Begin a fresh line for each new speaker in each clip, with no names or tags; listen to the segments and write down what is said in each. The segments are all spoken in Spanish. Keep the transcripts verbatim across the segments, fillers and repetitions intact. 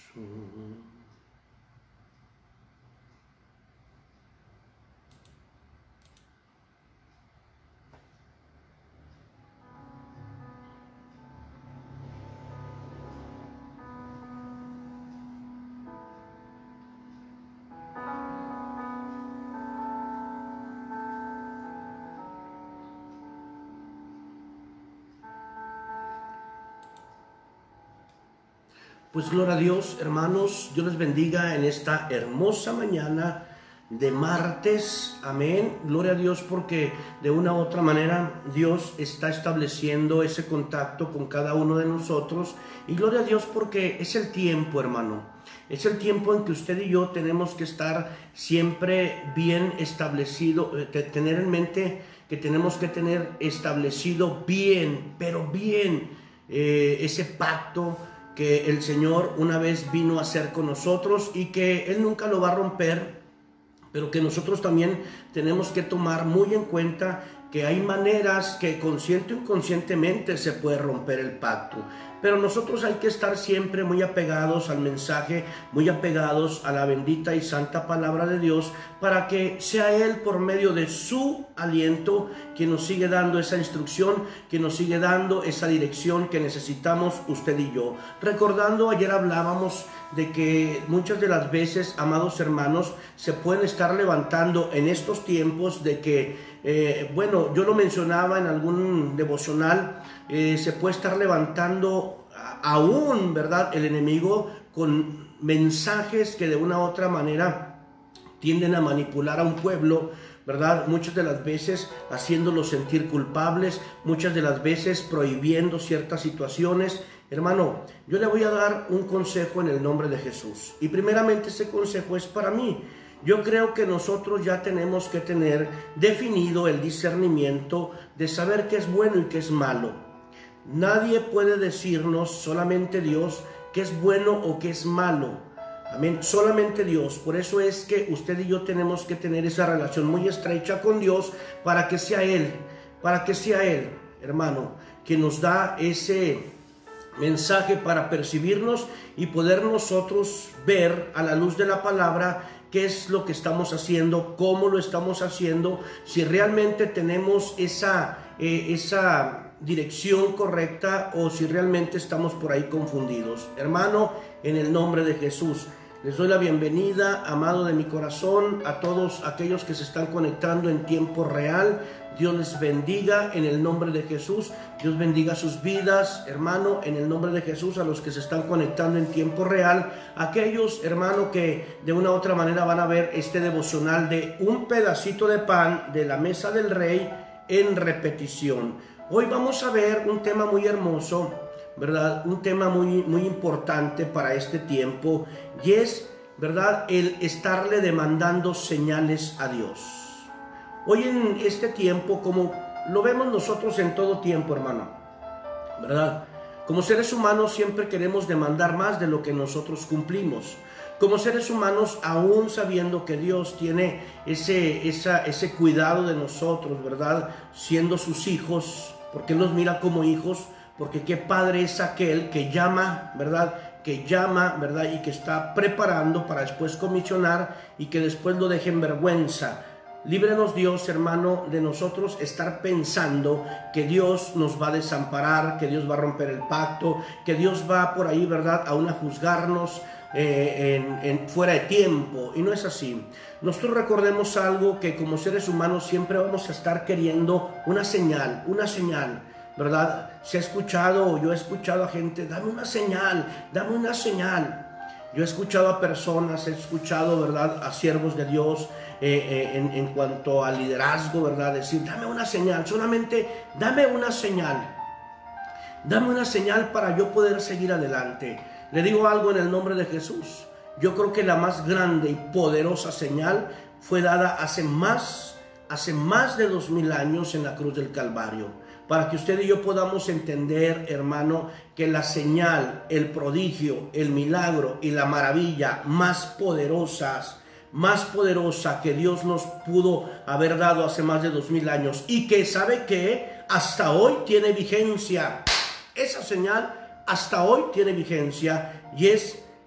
Pues gloria a Dios, hermanos, Dios les bendiga en esta hermosa mañana de martes, amén. Gloria a Dios porque de una u otra manera Dios está estableciendo ese contacto con cada uno de nosotros, y gloria a Dios porque es el tiempo, hermano, es el tiempo en que usted y yo tenemos que estar siempre bien establecido, eh, tener en mente que tenemos que tener establecido bien, pero bien, eh, ese pacto que el Señor una vez vino a hacer con nosotros y que Él nunca lo va a romper, pero que nosotros también tenemos que tomar muy en cuenta que hay maneras que consciente o inconscientemente se puede romper el pacto. Pero nosotros hay que estar siempre muy apegados al mensaje, muy apegados a la bendita y santa palabra de Dios, para que sea Él por medio de su aliento quien nos sigue dando esa instrucción, quien nos sigue dando esa dirección que necesitamos usted y yo. Recordando, ayer hablábamos de que muchas de las veces, amados hermanos, se pueden estar levantando en estos tiempos de que, eh, bueno, yo lo mencionaba en algún devocional, eh, se puede estar levantando aún, ¿verdad?, el enemigo con mensajes que de una u otra manera tienden a manipular a un pueblo, ¿verdad? Muchas de las veces haciéndolos sentir culpables, muchas de las veces prohibiendo ciertas situaciones. Hermano, yo le voy a dar un consejo en el nombre de Jesús, y primeramente ese consejo es para mí. Yo creo que nosotros ya tenemos que tener definido el discernimiento de saber qué es bueno y qué es malo. Nadie puede decirnos, solamente Dios, qué es bueno o qué es malo. Amén, solamente Dios. Por eso es que usted y yo tenemos que tener esa relación muy estrecha con Dios, para que sea Él, para que sea Él, hermano, que nos da ese mensaje para percibirnos y poder nosotros ver a la luz de la palabra qué es lo que estamos haciendo, cómo lo estamos haciendo, si realmente tenemos esa, eh, esa dirección correcta o si realmente estamos por ahí confundidos. Hermano, en el nombre de Jesús, les doy la bienvenida, amado de mi corazón, a todos aquellos que se están conectando en tiempo real. Dios les bendiga en el nombre de Jesús. Dios bendiga sus vidas, hermano, en el nombre de Jesús, a los que se están conectando en tiempo real. Aquellos, hermano, que de una u otra manera van a ver este devocional de un pedacito de pan de la mesa del Rey en repetición. Hoy vamos a ver un tema muy hermoso, ¿verdad? Un tema muy, muy importante para este tiempo, y es, ¿verdad?, el estarle demandando señales a Dios. Hoy en este tiempo, como lo vemos nosotros en todo tiempo, hermano, ¿verdad? Como seres humanos siempre queremos demandar más de lo que nosotros cumplimos. Como seres humanos, aún sabiendo que Dios tiene ese, esa, ese cuidado de nosotros, ¿verdad?, siendo sus hijos, porque Él nos mira como hijos, porque qué padre es aquel que llama, ¿verdad?, que llama, ¿verdad?, y que está preparando para después comisionar y que después lo deje en vergüenza. Líbrenos Dios, hermano, de nosotros estar pensando que Dios nos va a desamparar, que Dios va a romper el pacto, que Dios va por ahí, ¿verdad?, aún a juzgarnos eh, en, en, fuera de tiempo. Y no es así. Nosotros recordemos algo, que como seres humanos siempre vamos a estar queriendo una señal, una señal, ¿verdad? Se ha escuchado, yo he escuchado a gente, dame una señal, dame una señal. Yo he escuchado a personas, he escuchado, ¿verdad?, a siervos de Dios eh, eh, en, en cuanto al liderazgo, ¿verdad?, decir, dame una señal, solamente dame una señal. Dame una señal para yo poder seguir adelante. Le digo algo en el nombre de Jesús. Yo creo que la más grande y poderosa señal fue dada hace más, hace más de dos mil años en la cruz del Calvario. Para que usted y yo podamos entender, hermano, que la señal, el prodigio, el milagro y la maravilla más poderosas, más poderosa que Dios nos pudo haber dado hace más de dos mil años, y que sabe que hasta hoy tiene vigencia. Esa señal hasta hoy tiene vigencia, y es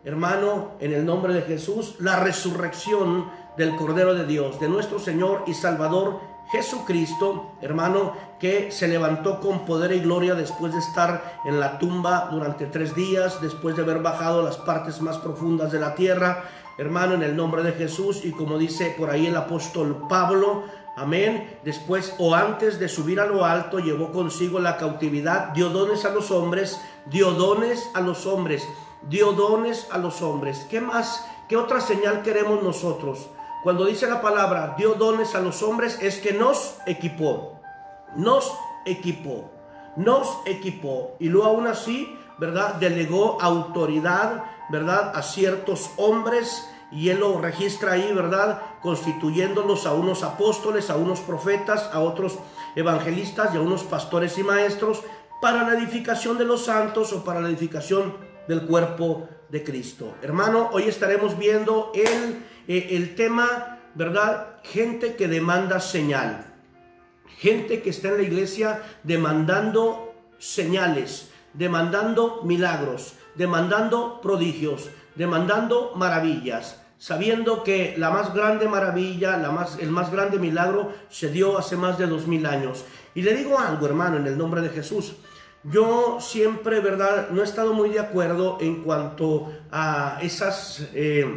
hermano, en el nombre de Jesús, la resurrección del Cordero de Dios, de nuestro Señor y Salvador Jesucristo, hermano, que se levantó con poder y gloria después de estar en la tumba durante tres días, después de haber bajado a las partes más profundas de la tierra, hermano, en el nombre de Jesús. Y como dice por ahí el apóstol Pablo, amén, después o antes de subir a lo alto, llevó consigo la cautividad, dio dones a los hombres, dio dones a los hombres, dio dones a los hombres. ¿Qué más? ¿Qué otra señal queremos nosotros? Cuando dice la palabra dio dones a los hombres, es que nos equipó, nos equipó, nos equipó. Y luego aún así, ¿verdad? Delegó autoridad, ¿verdad? A ciertos hombres, y él lo registra ahí, ¿verdad? Constituyéndolos a unos apóstoles, a unos profetas, a otros evangelistas y a unos pastores y maestros para la edificación de los santos o para la edificación del cuerpo de Cristo. Hermano, hoy estaremos viendo el, eh, el tema, ¿verdad? Gente que demanda señal. Gente que está en la iglesia demandando señales, demandando milagros, demandando prodigios, demandando maravillas, sabiendo que la más grande maravilla, la más, el más grande milagro se dio hace más de dos mil años. Y le digo algo, hermano, en el nombre de Jesús. Yo siempre, ¿verdad?, no he estado muy de acuerdo en cuanto a esas eh,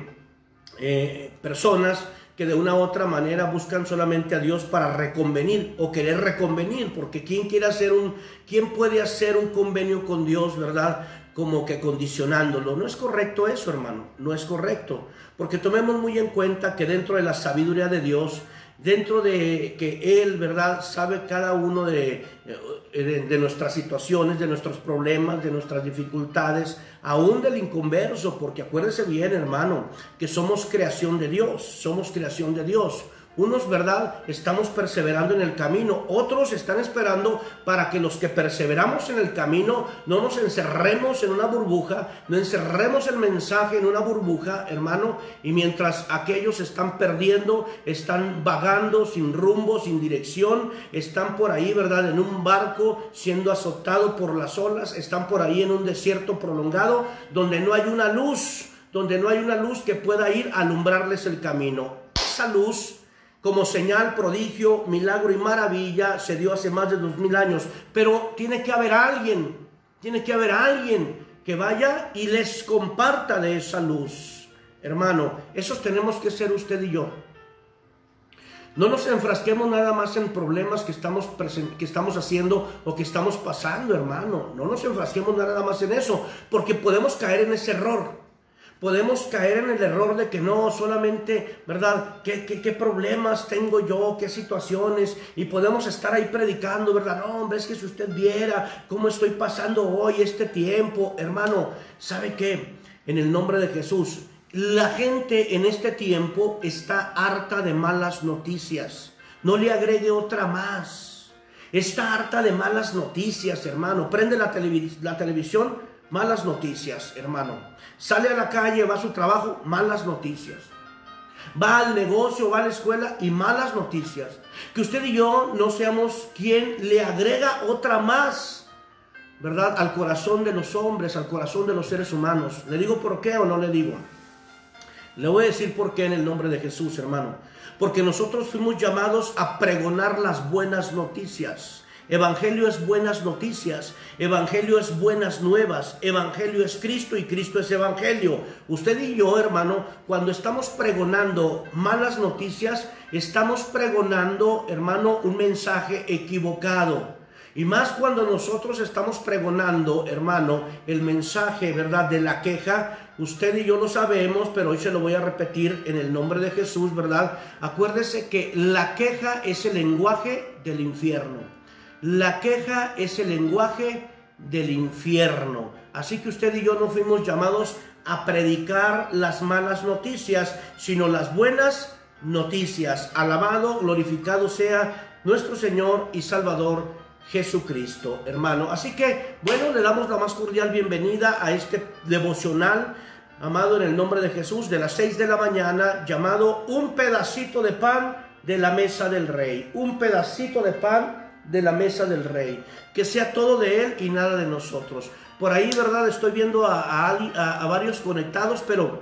eh, personas que de una u otra manera buscan solamente a Dios para reconvenir o querer reconvenir, porque ¿quién quiere hacer un, quién puede hacer un convenio con Dios, verdad?, como que condicionándolo? No es correcto eso, hermano, no es correcto, porque tomemos muy en cuenta que dentro de la sabiduría de Dios, dentro de que Él, ¿verdad?, sabe cada uno de, de, de nuestras situaciones, de nuestros problemas, de nuestras dificultades, aún del inconverso, porque acuérdese bien, hermano, que somos creación de Dios, somos creación de Dios. Unos, ¿verdad?, estamos perseverando en el camino, otros están esperando para que los que perseveramos en el camino no nos encerremos en una burbuja, no encerremos el mensaje en una burbuja, hermano, y mientras aquellos están perdiendo, están vagando sin rumbo, sin dirección, están por ahí, ¿verdad?, en un barco siendo azotado por las olas, están por ahí en un desierto prolongado donde no hay una luz, donde no hay una luz que pueda ir a alumbrarles el camino. Esa luz, como señal, prodigio, milagro y maravilla, se dio hace más de dos mil años. Pero tiene que haber alguien, tiene que haber alguien que vaya y les comparta de esa luz. Hermano, esos tenemos que ser usted y yo. No nos enfrasquemos nada más en problemas que estamos, que estamos haciendo o que estamos pasando, hermano. No nos enfrasquemos nada más en eso, porque podemos caer en ese error. Podemos caer en el error de que no, solamente, ¿verdad?, ¿Qué, qué, qué problemas tengo yo, qué situaciones, y podemos estar ahí predicando, ¿verdad? No, hombre, es que si usted viera cómo estoy pasando hoy este tiempo, hermano, ¿sabe qué? En el nombre de Jesús, la gente en este tiempo está harta de malas noticias. No le agregue otra más. Está harta de malas noticias, hermano. Prende la, televis la televisión, malas noticias, hermano. Sale a la calle, va a su trabajo, malas noticias. Va al negocio, va a la escuela y malas noticias. Que usted y yo no seamos quien le agrega otra más, ¿verdad?, al corazón de los hombres, al corazón de los seres humanos. ¿Le digo por qué o no le digo? Le voy a decir por qué en el nombre de Jesús, hermano. Porque nosotros fuimos llamados a pregonar las buenas noticias. Evangelio es buenas noticias, evangelio es buenas nuevas, evangelio es Cristo y Cristo es evangelio. Usted y yo, hermano, cuando estamos pregonando malas noticias, estamos pregonando, hermano, un mensaje equivocado. Y más cuando nosotros estamos pregonando, hermano, el mensaje, ¿verdad?, de la queja. Usted y yo lo sabemos, pero hoy se lo voy a repetir en el nombre de Jesús, ¿verdad? Acuérdese que la queja es el lenguaje del infierno. La queja es el lenguaje del infierno. Así que usted y yo no fuimos llamados a predicar las malas noticias, sino las buenas noticias. Alabado, glorificado sea nuestro Señor y Salvador Jesucristo, hermano. Así que, bueno, le damos la más cordial bienvenida a este devocional, amado, en el nombre de Jesús, de las seis de la mañana, llamado Un pedacito de pan de la mesa del Rey. Un pedacito de pan de la mesa del Rey, que sea todo de Él y nada de nosotros. Por ahí, ¿verdad? Estoy viendo a, a, a, a varios conectados, pero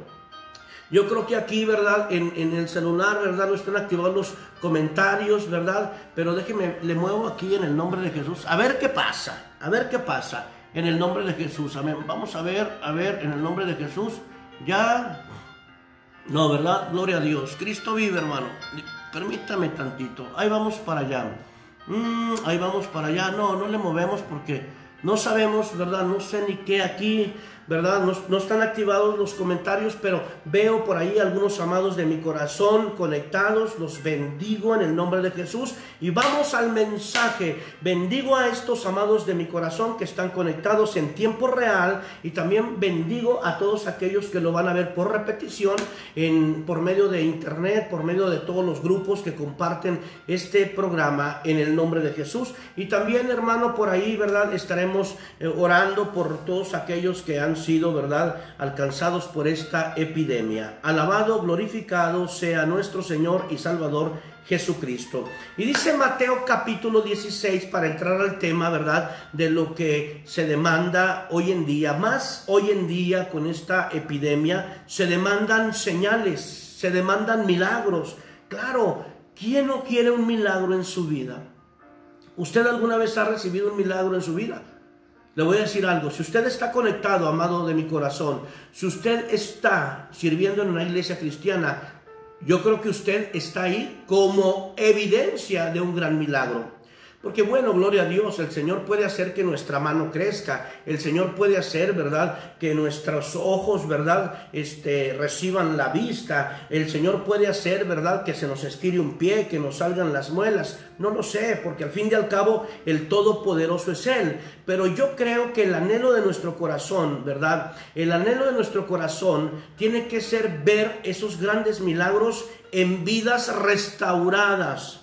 yo creo que aquí, ¿verdad? En, en el celular, ¿verdad? No están activados los comentarios, ¿verdad? Pero déjeme, le muevo aquí en el nombre de Jesús. A ver qué pasa, a ver qué pasa en el nombre de Jesús. Amén. Vamos a ver, a ver, en el nombre de Jesús. Ya, no, ¿verdad? Gloria a Dios. Cristo vive, hermano. Permítame tantito. Ahí vamos para allá. Mm, ahí vamos para allá. No, no le movemos porque no sabemos, ¿verdad? No sé ni qué aquí, ¿verdad? No, no están activados los comentarios, pero veo por ahí algunos amados de mi corazón conectados. Los bendigo en el nombre de Jesús. Y vamos al mensaje. Bendigo a estos amados de mi corazón que están conectados en tiempo real. Y también bendigo a todos aquellos que lo van a ver por repetición, en, por medio de internet, por medio de todos los grupos que comparten este programa en el nombre de Jesús. Y también, hermano, por ahí, ¿verdad? Estaremos eh, orando por todos aquellos que han sido, ¿verdad?, alcanzados por esta epidemia. Alabado, glorificado sea nuestro Señor y Salvador Jesucristo. Y dice Mateo capítulo dieciséis, para entrar al tema, ¿verdad?, de lo que se demanda hoy en día. Más hoy en día con esta epidemia se demandan señales, se demandan milagros. Claro, ¿quién no quiere un milagro en su vida? ¿Usted alguna vez ha recibido un milagro en su vida? Le voy a decir algo. Si usted está conectado, amado de mi corazón, si usted está sirviendo en una iglesia cristiana, yo creo que usted está ahí como evidencia de un gran milagro. Porque bueno, gloria a Dios, el Señor puede hacer que nuestra mano crezca, el Señor puede hacer, ¿verdad?, que nuestros ojos, ¿verdad?, este, reciban la vista, el Señor puede hacer, ¿verdad?, que se nos estire un pie, que nos salgan las muelas, no lo sé, porque al fin y al cabo el Todopoderoso es Él, pero yo creo que el anhelo de nuestro corazón, ¿verdad?, el anhelo de nuestro corazón tiene que ser ver esos grandes milagros en vidas restauradas,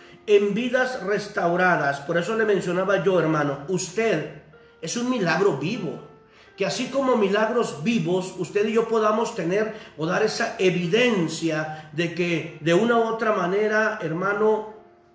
en vidas restauradas. Por eso le mencionaba yo, hermano, usted es un milagro vivo, que así como milagros vivos, usted y yo podamos tener o dar esa evidencia de que de una u otra manera, hermano,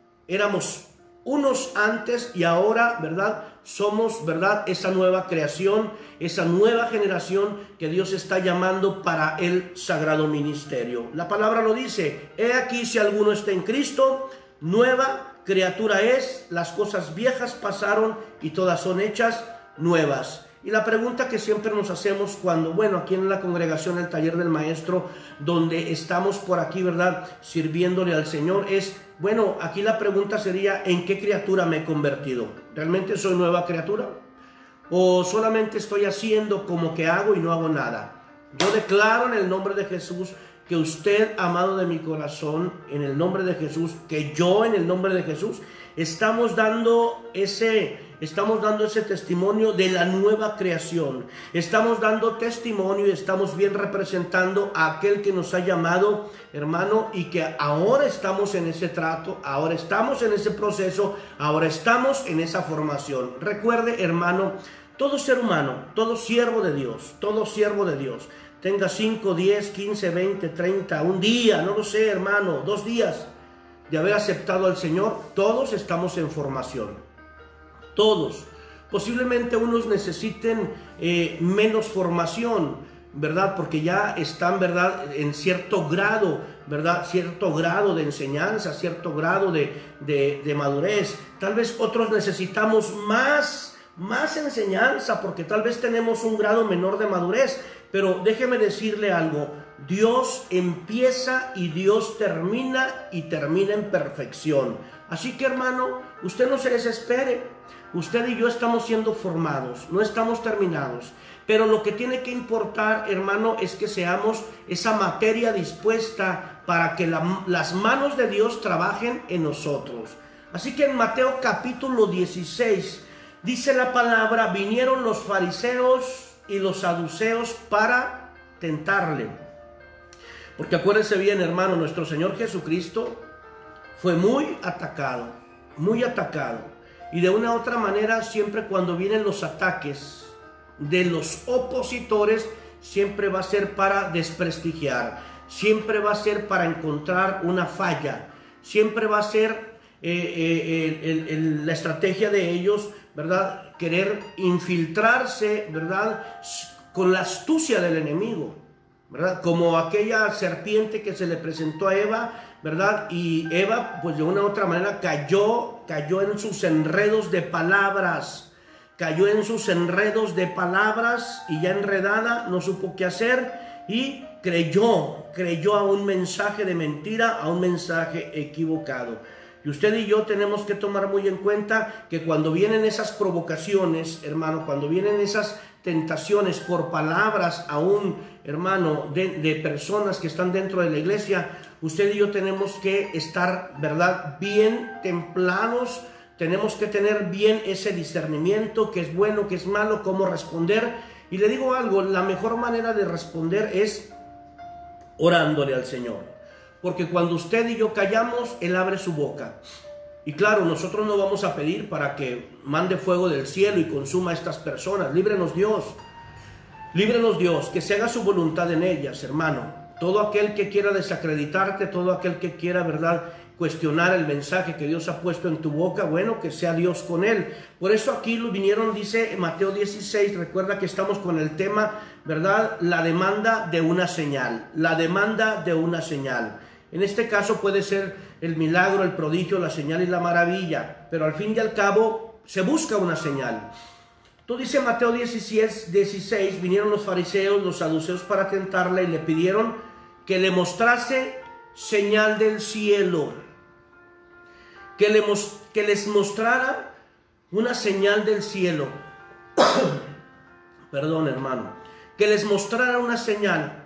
éramos unos antes y ahora, ¿verdad?, somos, ¿verdad?, esa nueva creación, esa nueva generación que Dios está llamando para el sagrado ministerio. La palabra lo dice: he aquí, si alguno está en Cristo, nueva criatura es, las cosas viejas pasaron y todas son hechas nuevas. Y la pregunta que siempre nos hacemos cuando, bueno, aquí en la congregación, el taller del maestro, donde estamos por aquí, ¿verdad?, sirviéndole al Señor, es, bueno, aquí la pregunta sería: ¿en qué criatura me he convertido? ¿Realmente soy nueva criatura? ¿O solamente estoy haciendo como que hago y no hago nada? Yo declaro en el nombre de Jesús que usted, amado de mi corazón, en el nombre de Jesús, que yo en el nombre de Jesús, estamos dando ese, estamos dando ese testimonio de la nueva creación. Estamos dando testimonio y estamos bien representando a aquel que nos ha llamado, hermano, y que ahora estamos en ese trato, ahora estamos en ese proceso, ahora estamos en esa formación. Recuerde, hermano, todo ser humano, todo siervo de Dios, todo siervo de Dios, tenga cinco, diez, quince, veinte, treinta, un día, no lo sé, hermano, dos días de haber aceptado al Señor, todos estamos en formación. Todos. Posiblemente unos necesiten eh, menos formación, ¿verdad?, porque ya están, ¿verdad?, en cierto grado, ¿verdad?, cierto grado de enseñanza, cierto grado de, de, de madurez. Tal vez otros necesitamos más, más enseñanza, porque tal vez tenemos un grado menor de madurez. Pero déjeme decirle algo: Dios empieza y Dios termina, y termina en perfección. Así que, hermano, usted no se desespere. Usted y yo estamos siendo formados, no estamos terminados. Pero lo que tiene que importar, hermano, es que seamos esa materia dispuesta para que la, las manos de Dios trabajen en nosotros. Así que en Mateo capítulo dieciséis dice la palabra: vinieron los fariseos y los saduceos para tentarle. Porque acuérdense bien, hermano, nuestro Señor Jesucristo fue muy atacado, muy atacado. Y de una u otra manera, siempre cuando vienen los ataques de los opositores, siempre va a ser para desprestigiar, siempre va a ser para encontrar una falla, siempre va a ser eh, eh, el, el, el, la estrategia de ellos, ¿verdad?, querer infiltrarse, ¿verdad?, con la astucia del enemigo, ¿verdad? Como aquella serpiente que se le presentó a Eva, ¿verdad? Y Eva, pues de una u otra manera cayó, cayó en sus enredos de palabras, cayó en sus enredos de palabras y ya enredada no supo qué hacer y creyó, creyó a un mensaje de mentira, a un mensaje equivocado. Y usted y yo tenemos que tomar muy en cuenta que cuando vienen esas provocaciones, hermano, cuando vienen esas tentaciones por palabras aún, hermano, de, de personas que están dentro de la iglesia, usted y yo tenemos que estar, ¿verdad?, bien templados, tenemos que tener bien ese discernimiento, que es bueno, que es malo, cómo responder. Y le digo algo, la mejor manera de responder es orándole al Señor. Porque cuando usted y yo callamos, Él abre su boca. Y claro, nosotros no vamos a pedir para que mande fuego del cielo y consuma a estas personas. Líbrenos Dios. Líbrenos Dios, que se haga su voluntad en ellas, hermano. Todo aquel que quiera desacreditarte, todo aquel que quiera, ¿verdad?, cuestionar el mensaje que Dios ha puesto en tu boca, bueno, que sea Dios con él. Por eso aquí lo vinieron, dice Mateo dieciséis, recuerda que estamos con el tema, ¿verdad?, la demanda de una señal. La demanda de una señal. En este caso puede ser el milagro, el prodigio, la señal y la maravilla, pero al fin y al cabo se busca una señal. Tú dice Mateo dieciséis, dieciséis, vinieron los fariseos, los saduceos para tentarle y le pidieron que le mostrase señal del cielo, que, le, que les mostrara una señal del cielo. Perdón, hermano, que les mostrara una señal.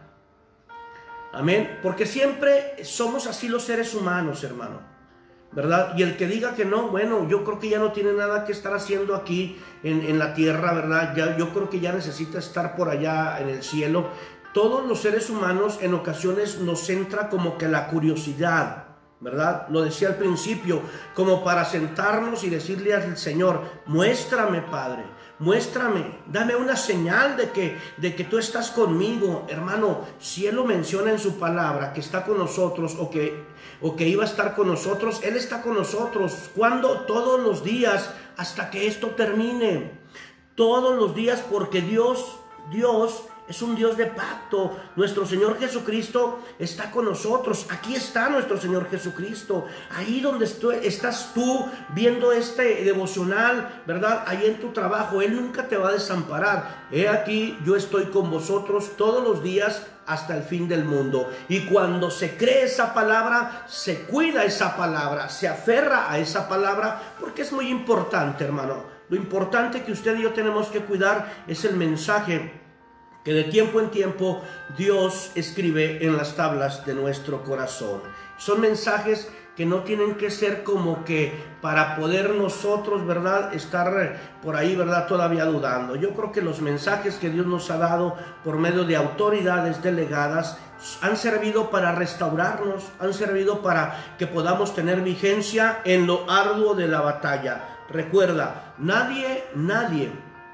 Amén, porque siempre somos así los seres humanos, hermano, ¿verdad? Y el que diga que no, bueno, yo creo que ya no tiene nada que estar haciendo aquí en, en la tierra, ¿verdad? Ya, yo creo que ya necesita estar por allá en el cielo. Todos los seres humanos en ocasiones nos entra como que la curiosidad, ¿verdad? Lo decía al principio, como para sentarnos y decirle al Señor, muéstrame, Padre, muéstrame, dame una señal de que, de que tú estás conmigo. Hermano, si Él lo menciona en su palabra, que está con nosotros o que, o que iba a estar con nosotros, Él está con nosotros. ¿Cuándo? Todos los días, hasta que esto termine. Todos los días, porque Dios, Dios es un Dios de pacto. Nuestro Señor Jesucristo está con nosotros. Aquí está nuestro Señor Jesucristo. Ahí donde estás tú viendo este devocional, ¿verdad? Ahí en tu trabajo. Él nunca te va a desamparar. He aquí, yo estoy con vosotros todos los días hasta el fin del mundo. Y cuando se cree esa palabra, se cuida esa palabra, se aferra a esa palabra, porque es muy importante, hermano. Lo importante que usted y yo tenemos que cuidar es el mensaje que de tiempo en tiempo Dios escribe en las tablas de nuestro corazón. Son mensajes que no tienen que ser como que para poder nosotros, ¿verdad?, estar por ahí, ¿verdad?, todavía dudando. Yo creo que los mensajes que Dios nos ha dado por medio de autoridades delegadas han servido para restaurarnos, han servido para que podamos tener vigencia en lo arduo de la batalla. Recuerda, nadie, nadie,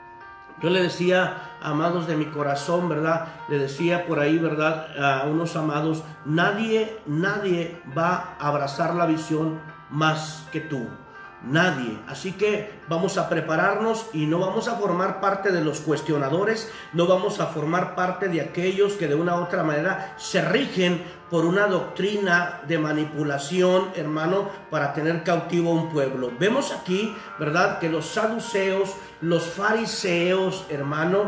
yo le decía, amados de mi corazón, ¿verdad? Le decía por ahí, ¿verdad?, a unos amados, nadie, nadie va a abrazar la visión más que tú. Nadie. Así que vamos a prepararnos y no vamos a formar parte de los cuestionadores, no vamos a formar parte de aquellos que de una u otra manera se rigen por una doctrina de manipulación, hermano, para tener cautivo a un pueblo. Vemos aquí, ¿verdad?, que los saduceos, los fariseos, hermano,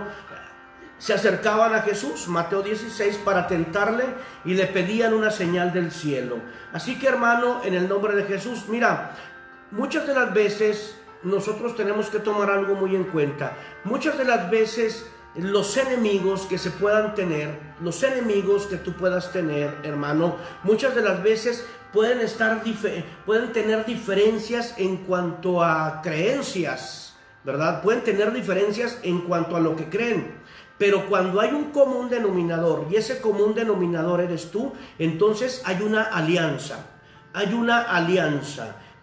se acercaban a Jesús, Mateo dieciséis, para tentarle y le pedían una señal del cielo. Así que, hermano, en el nombre de Jesús, mira, muchas de las veces nosotros tenemos que tomar algo muy en cuenta. Muchas de las veces los enemigos que se puedan tener, los enemigos que tú puedas tener, hermano, muchas de las veces pueden estar, pueden tener diferencias en cuanto a creencias, ¿verdad? Pueden tener diferencias en cuanto a lo que creen. Pero cuando hay un común denominador y ese común denominador eres tú, entonces hay una alianza, hay una alianza.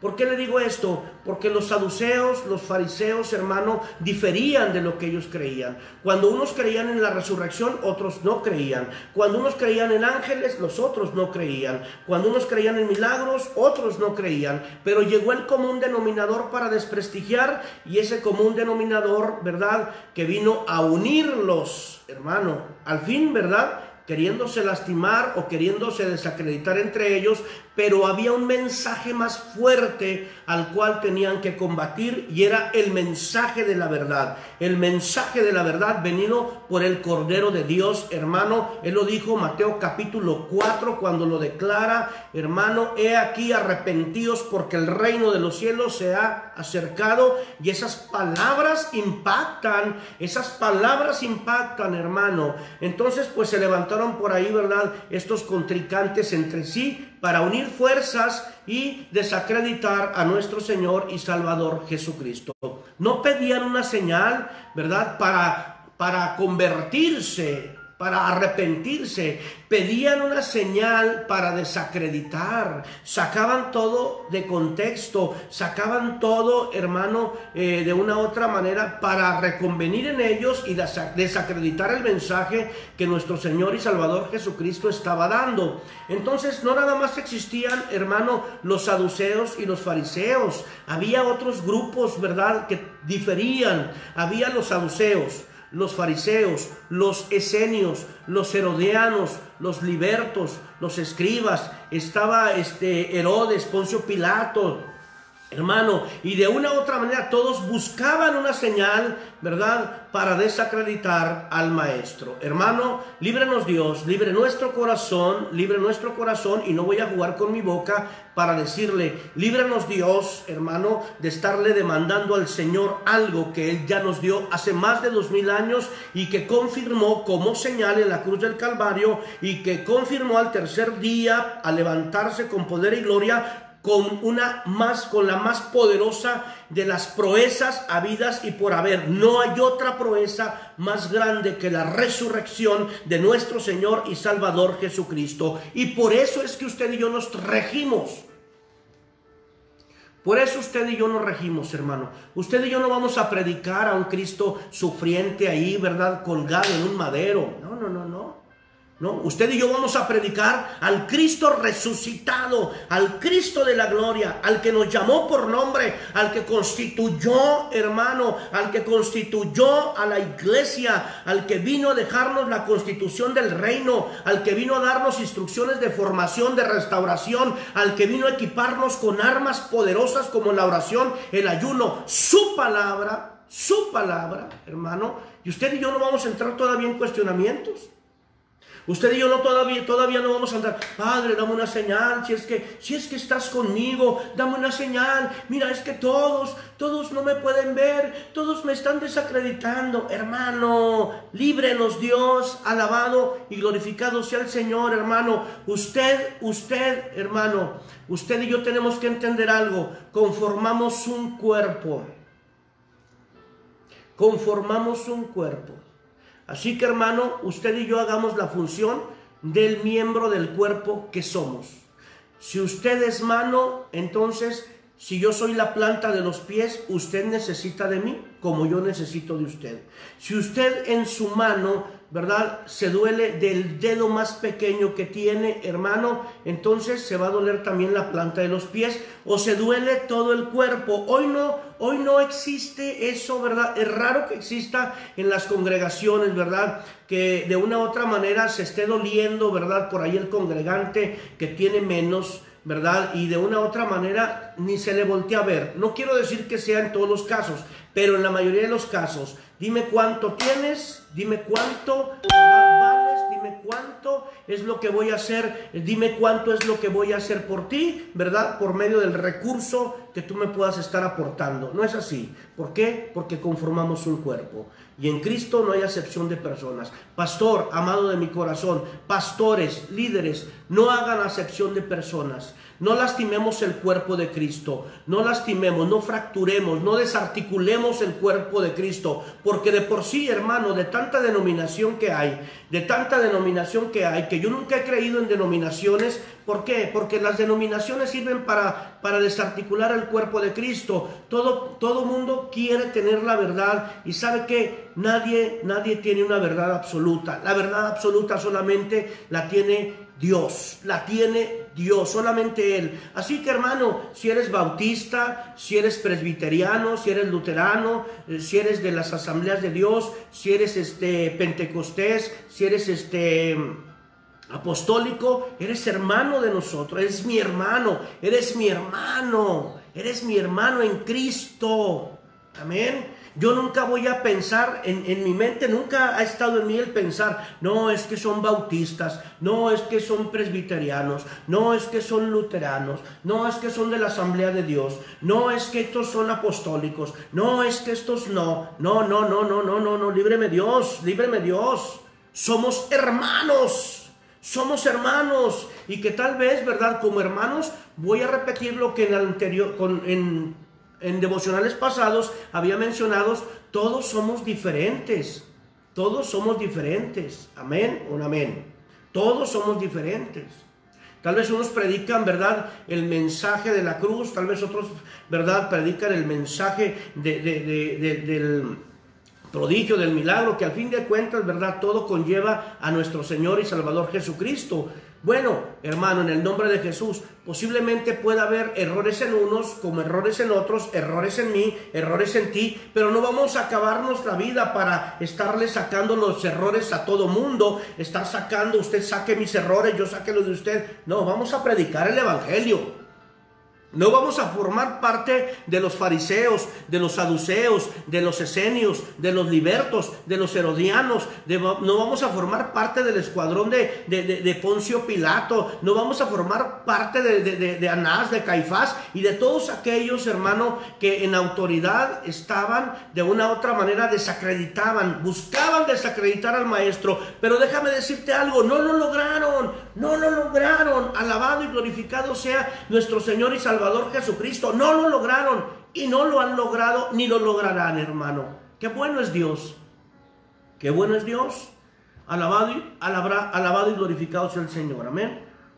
¿Por qué le digo esto? Porque los saduceos, los fariseos, hermano, diferían de lo que ellos creían. Cuando unos creían en la resurrección, otros no creían. Cuando unos creían en ángeles, los otros no creían. Cuando unos creían en milagros, otros no creían. Pero llegó el común denominador para desprestigiar, y ese común denominador, ¿verdad?, que vino a unirlos, hermano, al fin, ¿verdad?, queriéndose lastimar o queriéndose desacreditar entre ellos, pero había un mensaje más fuerte al cual tenían que combatir, y era el mensaje de la verdad, el mensaje de la verdad venido por el Cordero de Dios, hermano. Él lo dijo Mateo capítulo cuatro cuando lo declara, hermano, he aquí arrepentidos porque el reino de los cielos se ha acercado. Y esas palabras impactan, esas palabras impactan, hermano. Entonces pues se levantaron por ahí, ¿verdad?, estos contrincantes entre sí para unir fuerzas y desacreditar a nuestro Señor y Salvador Jesucristo. No pedían una señal, ¿verdad?, para, para convertirse, para arrepentirse. Pedían una señal para desacreditar. Sacaban todo de contexto, sacaban todo, hermano, eh, de una u otra manera para reconvenir en ellos y desacreditar el mensaje que nuestro Señor y Salvador Jesucristo estaba dando. Entonces no nada más existían, hermano, los saduceos y los fariseos. Había otros grupos, ¿verdad?, que diferían. Había los saduceos, los fariseos, los esenios, los herodianos, los libertos, los escribas. Estaba este Herodes, Poncio Pilato, hermano, y de una u otra manera todos buscaban una señal, ¿verdad?, para desacreditar al maestro. Hermano, líbrenos Dios, libre nuestro corazón, libre nuestro corazón, y no voy a jugar con mi boca para decirle, líbrenos Dios, hermano, de estarle demandando al Señor algo que Él ya nos dio hace más de dos mil años y que confirmó como señal en la cruz del Calvario, y que confirmó al tercer día al levantarse con poder y gloria, con una más, con la más poderosa de las proezas habidas y por haber. No hay otra proeza más grande que la resurrección de nuestro Señor y Salvador Jesucristo. Y por eso es que usted y yo nos regimos. Por eso usted y yo nos regimos, hermano. Usted y yo no vamos a predicar a un Cristo sufriente ahí, ¿verdad?, colgado en un madero. No, no, no, no. No, usted y yo vamos a predicar al Cristo resucitado, al Cristo de la gloria, al que nos llamó por nombre, al que constituyó, hermano, al que constituyó a la iglesia, al que vino a dejarnos la constitución del reino, al que vino a darnos instrucciones de formación, de restauración, al que vino a equiparnos con armas poderosas como la oración, el ayuno, su palabra, su palabra, hermano. Y usted y yo no vamos a entrar todavía en cuestionamientos. Usted y yo no todavía, todavía no vamos a andar, Padre, dame una señal, si es que, si es que estás conmigo, dame una señal. Mira, es que todos, todos no me pueden ver, todos me están desacreditando. Hermano, líbrenos Dios, alabado y glorificado sea el Señor, hermano. Usted, usted, hermano, usted y yo tenemos que entender algo. Conformamos un cuerpo. Conformamos un cuerpo. Así que, hermano, usted y yo hagamos la función del miembro del cuerpo que somos. Si usted es mano, entonces, si yo soy la planta de los pies, usted necesita de mí como yo necesito de usted. Si usted en su mano, ¿verdad?, se duele del dedo más pequeño que tiene, hermano, entonces se va a doler también la planta de los pies, o se duele todo el cuerpo. Hoy no, hoy no existe eso, ¿verdad? Es raro que exista en las congregaciones, ¿verdad?, que de una u otra manera se esté doliendo, ¿verdad?, por ahí el congregante que tiene menos, ¿verdad?, y de una u otra manera ni se le voltea a ver. No quiero decir que sea en todos los casos, pero en la mayoría de los casos, dime cuánto tienes, dime cuánto, ¿verdad?, vales, dime cuánto es lo que voy a hacer, dime cuánto es lo que voy a hacer por ti, ¿verdad?, por medio del recurso que tú me puedas estar aportando. No es así. ¿Por qué? Porque conformamos un cuerpo. Y en Cristo no hay acepción de personas. Pastor, amado de mi corazón, pastores, líderes, no hagan acepción de personas. No lastimemos el cuerpo de Cristo. No lastimemos, no fracturemos, no desarticulemos el cuerpo de Cristo. Porque de por sí, hermano, de tanta denominación que hay, de tanta denominación que hay, que yo nunca he creído en denominaciones. ¿Por qué? Porque las denominaciones sirven para, para desarticular el cuerpo de Cristo. Todo, todo mundo quiere tener la verdad y sabe que nadie, nadie tiene una verdad absoluta. La verdad absoluta solamente la tiene Dios, la tiene Dios, solamente Él. Así que, hermano, si eres bautista, si eres presbiteriano, si eres luterano, si eres de las asambleas de Dios, si eres este pentecostés, si eres este apostólico, eres hermano de nosotros, eres mi hermano, eres mi hermano, eres mi hermano en Cristo. Amén. Yo nunca voy a pensar, en, en mi mente nunca ha estado en mí el pensar, no es que son bautistas, no es que son presbiterianos, no es que son luteranos, no es que son de la Asamblea de Dios, no es que estos son apostólicos, no es que estos no, no, no, no, no, no, no, no, líbreme Dios, líbreme Dios. Somos hermanos. Somos hermanos y que tal vez, ¿verdad? Como hermanos, voy a repetir lo que en, el anterior, con, en, en devocionales pasados había mencionado, todos somos diferentes, todos somos diferentes, amén, un amén, todos somos diferentes. Tal vez unos predican, ¿verdad?, el mensaje de la cruz, tal vez otros, ¿verdad?, predican el mensaje de, de, de, de, del prodigio, del milagro, que al fin de cuentas, ¿verdad?, todo conlleva a nuestro Señor y Salvador Jesucristo. Bueno, hermano, en el nombre de Jesús, posiblemente pueda haber errores en unos, como errores en otros, errores en mí, errores en ti, pero no vamos a acabarnos la vida para estarle sacando los errores a todo mundo, estar sacando, usted saque mis errores, yo saque los de usted. No, vamos a predicar el evangelio. No vamos a formar parte de los fariseos, de los saduceos, de los esenios, de los libertos, de los herodianos. De, no vamos a formar parte del escuadrón de, de, de, de Poncio Pilato. No vamos a formar parte de, de, de, de Anás, de Caifás y de todos aquellos, hermano, que en autoridad estaban de una u otra manera, desacreditaban, buscaban desacreditar al maestro. Pero déjame decirte algo, no lo lograron, no lo lograron. Alabado y glorificado sea nuestro Señor y Salvador Jesucristo. No lo lograron y no lo han logrado ni lo lograrán, hermano. Qué bueno es Dios, qué bueno es Dios. Alabado y, alabra, alabado y glorificado sea el Señor, amén.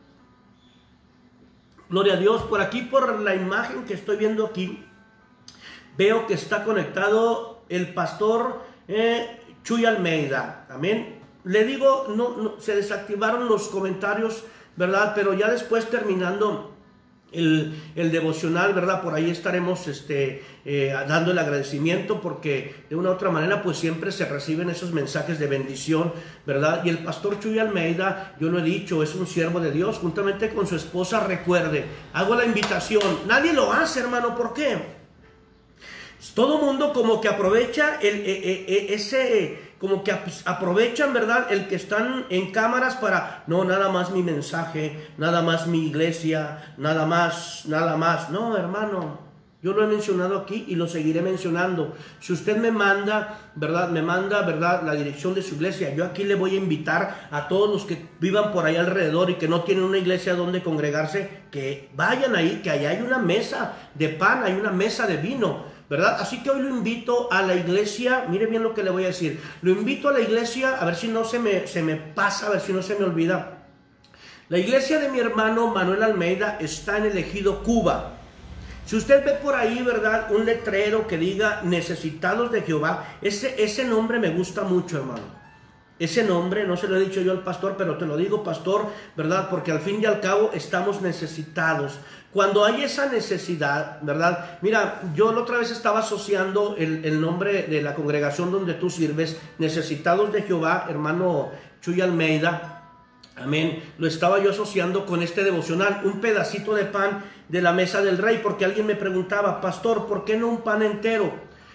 Gloria a Dios. Por aquí, por la imagen que estoy viendo aquí, veo que está conectado el pastor eh, Chuy Almeida, amén. Le digo, no, no, se desactivaron los comentarios, ¿verdad? Pero ya después, terminando El, el devocional, ¿verdad? Por ahí estaremos este, eh, dando el agradecimiento, porque de una u otra manera pues siempre se reciben esos mensajes de bendición, ¿verdad? Y el pastor Chuy Almeida, yo lo he dicho, es un siervo de Dios, juntamente con su esposa. Recuerde, hago la invitación, nadie lo hace, hermano. ¿Por qué? Todo mundo como que aprovecha el, el, el, ese... como que aprovechan, ¿verdad?, el que están en cámaras para, no, nada más mi mensaje, nada más mi iglesia, nada más, nada más. No, hermano, yo lo he mencionado aquí y lo seguiré mencionando. Si usted me manda, ¿verdad?, me manda, ¿verdad?, la dirección de su iglesia, yo aquí le voy a invitar a todos los que vivan por ahí alrededor y que no tienen una iglesia donde congregarse, que vayan ahí, que allá hay una mesa de pan, hay una mesa de vino, ¿verdad? Así que hoy lo invito a la iglesia. Mire bien lo que le voy a decir. Lo invito a la iglesia, a ver si no se me, se me pasa, a ver si no se me olvida. La iglesia de mi hermano Manuel Almeida está en el Ejido Cuba. Si usted ve por ahí, ¿verdad?, un letrero que diga necesitados de Jehová, ese, ese nombre me gusta mucho, hermano. Ese nombre, no se lo he dicho yo al pastor, pero te lo digo, pastor, ¿verdad? Porque al fin y al cabo estamos necesitados. Cuando hay esa necesidad, ¿verdad? Mira, yo la otra vez estaba asociando el, el nombre de la congregación donde tú sirves, Necesitados de Jehová, hermano Chuy Almeida, amén. Lo estaba yo asociando con este devocional, un pedacito de pan de la mesa del rey, porque alguien me preguntaba, pastor, ¿por qué no un pan entero?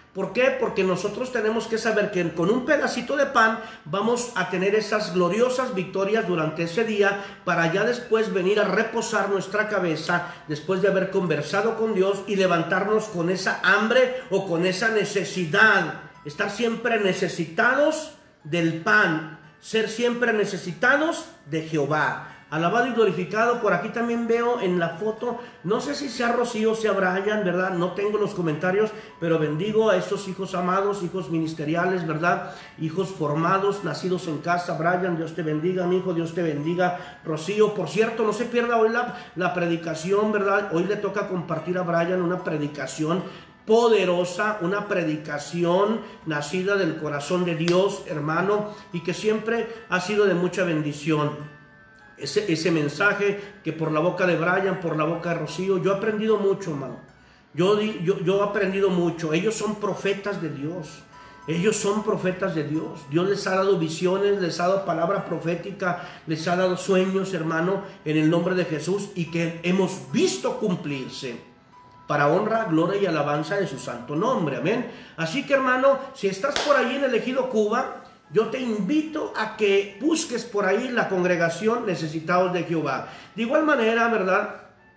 ¿Por qué? Porque nosotros tenemos que saber que con un pedacito de pan vamos a tener esas gloriosas victorias durante ese día, para ya después venir a reposar nuestra cabeza después de haber conversado con Dios y levantarnos con esa hambre o con esa necesidad. Estar siempre necesitados del pan, ser siempre necesitados de Jehová. Alabado y glorificado. Por aquí también veo en la foto, no sé si sea Rocío o sea Brian, ¿verdad? No tengo los comentarios, pero bendigo a estos hijos amados, hijos ministeriales, ¿verdad? Hijos formados, nacidos en casa. Brian, Dios te bendiga, mi hijo, Dios te bendiga. Rocío, por cierto, no se pierda hoy la, la predicación, ¿verdad? Hoy le toca compartir a Brian una predicación poderosa, una predicación nacida del corazón de Dios, hermano, y que siempre ha sido de mucha bendición. Ese, ese mensaje que por la boca de Brian, por la boca de Rocío, yo he aprendido mucho, hermano. Yo, yo, yo he aprendido mucho. Ellos son profetas de Dios. Ellos son profetas de Dios. Dios les ha dado visiones, les ha dado palabra profética, les ha dado sueños, hermano, en el nombre de Jesús, y que hemos visto cumplirse para honra, gloria y alabanza de su santo nombre. Amén. Así que, hermano, si estás por ahí en el Ejido Cuba, yo te invito a que busques por ahí la congregación Necesitados de Jehová. De igual manera, ¿verdad?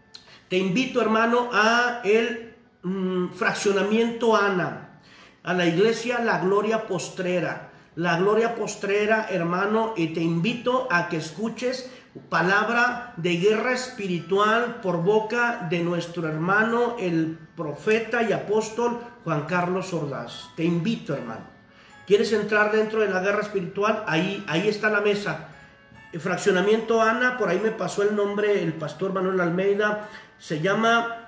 Te invito, hermano, a el mmm, fraccionamiento Ana, a la iglesia La Gloria Postrera. La Gloria Postrera, hermano, y te invito a que escuches palabra de guerra espiritual por boca de nuestro hermano, el profeta y apóstol Juan Carlos Ordaz. Te invito, hermano. ¿Quieres entrar dentro de la guerra espiritual? Ahí, ahí está la mesa. El fraccionamiento Ana, por ahí me pasó el nombre el pastor Manuel Almeida. Se llama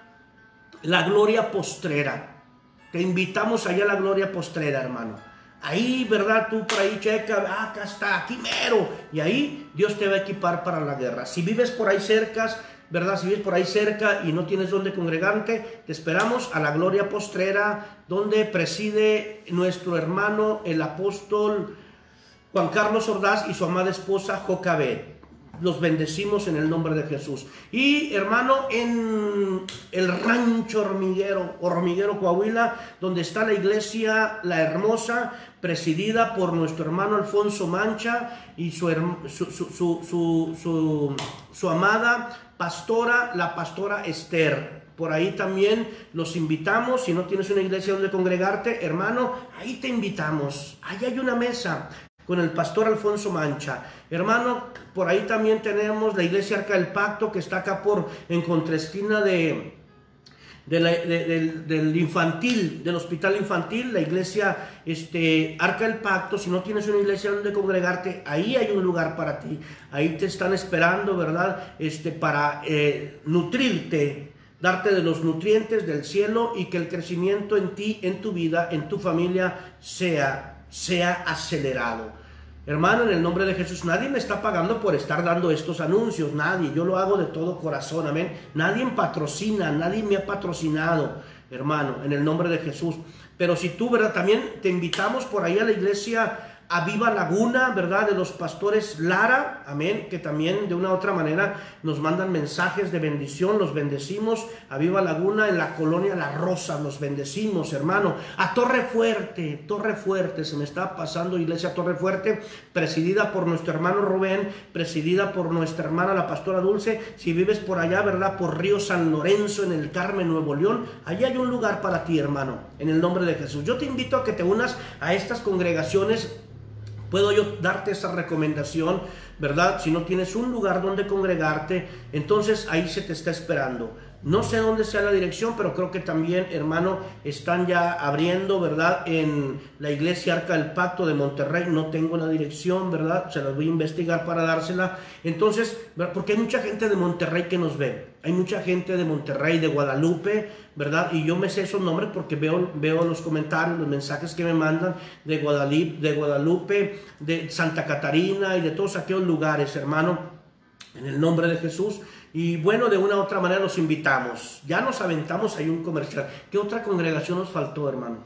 La Gloria Postrera. Te invitamos allá a la Gloria Postrera, hermano. Ahí, ¿verdad? Tú por ahí checa, ah, acá está, aquí mero. Y ahí Dios te va a equipar para la guerra. Si vives por ahí cerca, ¿verdad? Si vives por ahí cerca y no tienes dónde congregarte, te esperamos a la Gloria Postrera, donde preside nuestro hermano, el apóstol Juan Carlos Ordaz y su amada esposa Jocabet. Los bendecimos en el nombre de Jesús. Y, hermano, en el rancho Hormiguero, Hormiguero, Coahuila, donde está la iglesia La Hermosa, presidida por nuestro hermano Alfonso Mancha y su, su, su, su, su, su, su amada pastora, la pastora Esther. Por ahí también los invitamos. Si no tienes una iglesia donde congregarte, hermano, ahí te invitamos. Ahí hay una mesa con el pastor Alfonso Mancha. Hermano, por ahí también tenemos la iglesia Arca del Pacto, que está acá por en contraesquina de, de la, de, de, del infantil, del hospital infantil, la iglesia este, Arca del Pacto. Si no tienes una iglesia donde congregarte, ahí hay un lugar para ti. Ahí te están esperando, ¿verdad? Este, para eh, nutrirte, darte de los nutrientes del cielo, y que el crecimiento en ti, en tu vida, en tu familia sea sea acelerado. Hermano, en el nombre de Jesús, nadie me está pagando por estar dando estos anuncios, nadie. Yo lo hago de todo corazón, amén. Nadie me patrocina, nadie me ha patrocinado, hermano, en el nombre de Jesús. Pero si tú, ¿verdad? También te invitamos por ahí a la iglesia a Viva Laguna, ¿verdad? De los pastores Lara, amén, que también de una u otra manera nos mandan mensajes de bendición. Los bendecimos a Viva Laguna, en la colonia La Rosa, los bendecimos, hermano. A Torre Fuerte, Torre Fuerte, se me está pasando, iglesia Torre Fuerte, presidida por nuestro hermano Rubén, presidida por nuestra hermana la pastora Dulce. Si vives por allá, ¿verdad? Por Río San Lorenzo, en el Carmen, Nuevo León, allí hay un lugar para ti, hermano, en el nombre de Jesús. Yo te invito a que te unas a estas congregaciones. Puedo yo darte esa recomendación, ¿verdad? Si no tienes un lugar donde congregarte, entonces ahí se te está esperando. No sé dónde sea la dirección, pero creo que también, hermano, están ya abriendo, ¿verdad? En la iglesia Arca del Pacto de Monterrey. No tengo la dirección, ¿verdad? Se las voy a investigar para dársela. Entonces, porque hay mucha gente de Monterrey que nos ve. Hay mucha gente de Monterrey, de Guadalupe, ¿verdad? Y yo me sé esos nombres porque veo, veo los comentarios, los mensajes que me mandan de Guadalupe, de Guadalupe, de Santa Catarina y de todos aquellos lugares, hermano, en el nombre de Jesús. Y bueno, de una u otra manera los invitamos. Ya nos aventamos ahí un comercial. ¿Qué otra congregación nos faltó, hermano?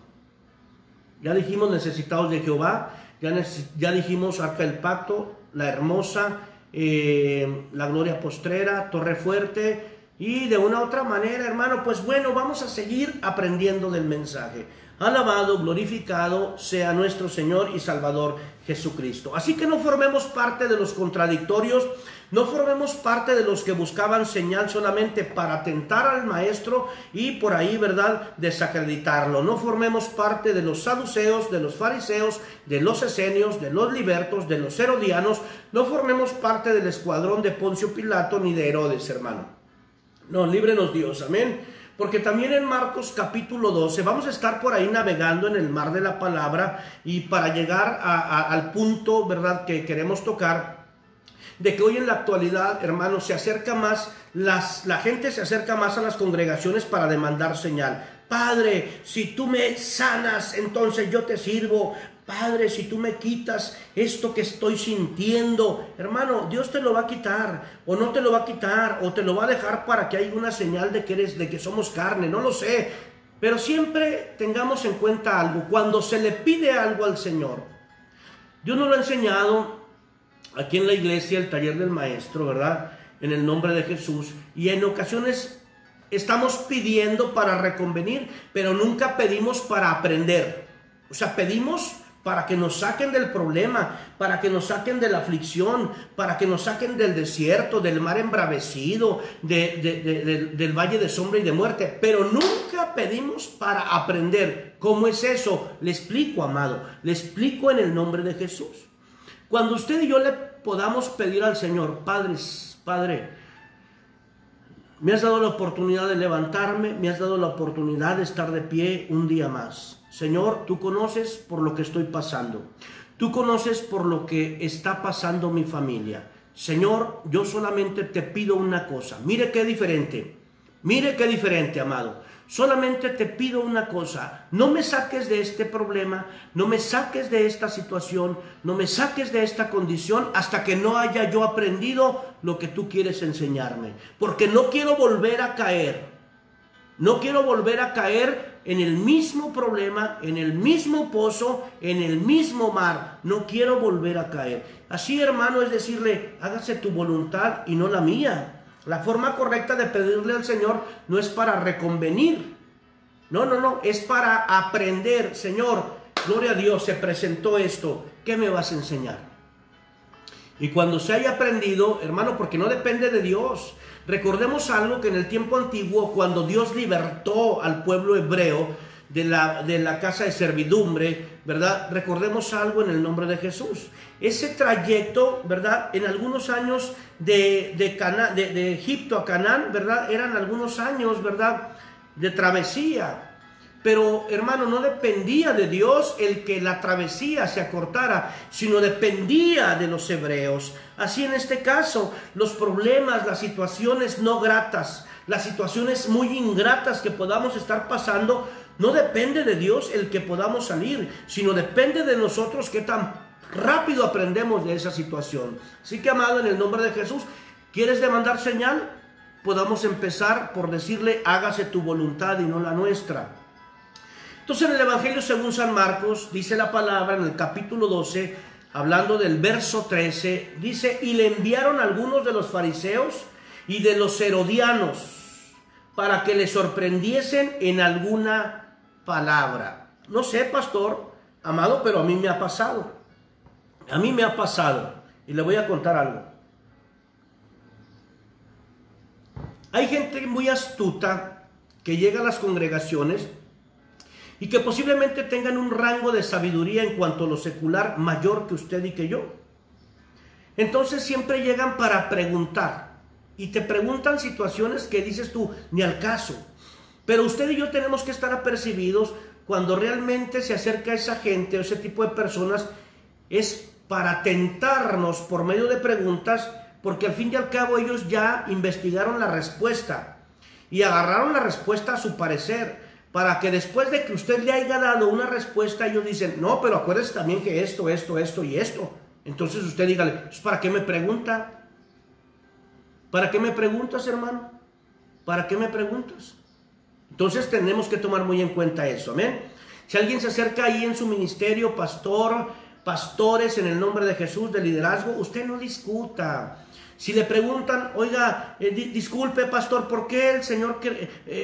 Ya dijimos Necesitados de Jehová, ya, ya dijimos Arca del Pacto, La Hermosa, eh, La Gloria Postrera, Torre Fuerte. Y de una u otra manera, hermano, pues bueno, vamos a seguir aprendiendo del mensaje. Alabado, glorificado sea nuestro Señor y Salvador Jesucristo. Así que no formemos parte de los contradictorios, no formemos parte de los que buscaban señal solamente para tentar al maestro y por ahí, ¿verdad?, desacreditarlo. No formemos parte de los saduceos, de los fariseos, de los esenios, de los libertos, de los herodianos. No formemos parte del escuadrón de Poncio Pilato ni de Herodes, hermano. No, líbrenos Dios, amén. Porque también en Marcos capítulo doce vamos a estar por ahí navegando en el mar de la palabra, y para llegar a, a, al punto, ¿verdad?, que queremos tocar, de que hoy en la actualidad, hermanos, se acerca más, las, la gente se acerca más a las congregaciones para demandar señal. Padre, si tú me sanas, entonces yo te sirvo. Padre, si tú me quitas esto que estoy sintiendo, hermano, Dios te lo va a quitar, o no te lo va a quitar, o te lo va a dejar para que haya una señal de que eres, de que somos carne, no lo sé. Pero siempre tengamos en cuenta algo: cuando se le pide algo al Señor, Dios nos lo ha enseñado aquí en la iglesia, el taller del maestro, ¿verdad?, en el nombre de Jesús, y en ocasiones estamos pidiendo para reconvenir, pero nunca pedimos para aprender. O sea, pedimos para que nos saquen del problema, para que nos saquen de la aflicción, para que nos saquen del desierto, del mar embravecido, de, de, de, de, del valle de sombra y de muerte, pero nunca pedimos para aprender. ¿Cómo es eso? Le explico, amado, le explico en el nombre de Jesús. Cuando usted y yo le podamos pedir al Señor: Padre, Padre, me has dado la oportunidad de levantarme, me has dado la oportunidad de estar de pie un día más. Señor, tú conoces por lo que estoy pasando. Tú conoces por lo que está pasando mi familia. Señor, yo solamente te pido una cosa. Mire qué diferente. Mire qué diferente, amado. Solamente te pido una cosa: no me saques de este problema, no me saques de esta situación, no me saques de esta condición hasta que no haya yo aprendido lo que tú quieres enseñarme. Porque no quiero volver a caer, no quiero volver a caer en el mismo problema, en el mismo pozo, en el mismo mar. No quiero volver a caer. Así, hermano, es decirle: hágase tu voluntad y no la mía. La forma correcta de pedirle al Señor no es para reconvenir. No, no, no. Es para aprender. Señor, gloria a Dios, se presentó esto. ¿Qué me vas a enseñar? Y cuando se haya aprendido, hermano, porque no depende de Dios. Recordemos algo que en el tiempo antiguo, cuando Dios libertó al pueblo hebreo de la, de la casa de servidumbre, ¿verdad? Recordemos algo en el nombre de Jesús. Ese trayecto, ¿verdad?, en algunos años de, de, Cana, de, de Egipto a Canaán, ¿verdad?, eran algunos años, ¿verdad?, de travesía. Pero, hermano, no dependía de Dios el que la travesía se acortara, sino dependía de los hebreos. Así en este caso, los problemas, las situaciones no gratas, las situaciones muy ingratas que podamos estar pasando, no depende de Dios el que podamos salir, sino depende de nosotros qué tan rápido aprendemos de esa situación. Así que, amado, en el nombre de Jesús, ¿quieres demandar señal? Podamos empezar por decirle: hágase tu voluntad y no la nuestra. Entonces, en el Evangelio según San Marcos, dice la palabra en el capítulo doce, hablando del verso trece, dice: y le enviaron algunos de los fariseos y de los herodianos para que le sorprendiesen en alguna palabra. No sé, pastor, amado, pero a mí me ha pasado. A mí me ha pasado. Y le voy a contar algo. Hay gente muy astuta que llega a las congregaciones y que posiblemente tengan un rango de sabiduría en cuanto a lo secular mayor que usted y que yo. Entonces siempre llegan para preguntar, y te preguntan situaciones que dices tú, ni al caso. Pero usted y yo tenemos que estar apercibidos cuando realmente se acerca a esa gente o ese tipo de personas, es para tentarnos por medio de preguntas, porque al fin y al cabo ellos ya investigaron la respuesta y agarraron la respuesta a su parecer, para que después de que usted le haya dado una respuesta, ellos dicen: no, pero acuérdese también que esto, esto, esto y esto. Entonces usted dígale: ¿para qué me pregunta? ¿Para qué me preguntas, hermano? ¿Para qué me preguntas? Entonces tenemos que tomar muy en cuenta eso, amén. Si alguien se acerca ahí en su ministerio, pastor, pastores, en el nombre de Jesús, de liderazgo, usted no discuta. Si le preguntan: oiga, eh, di, disculpe, pastor, ¿por qué el Señor que, eh,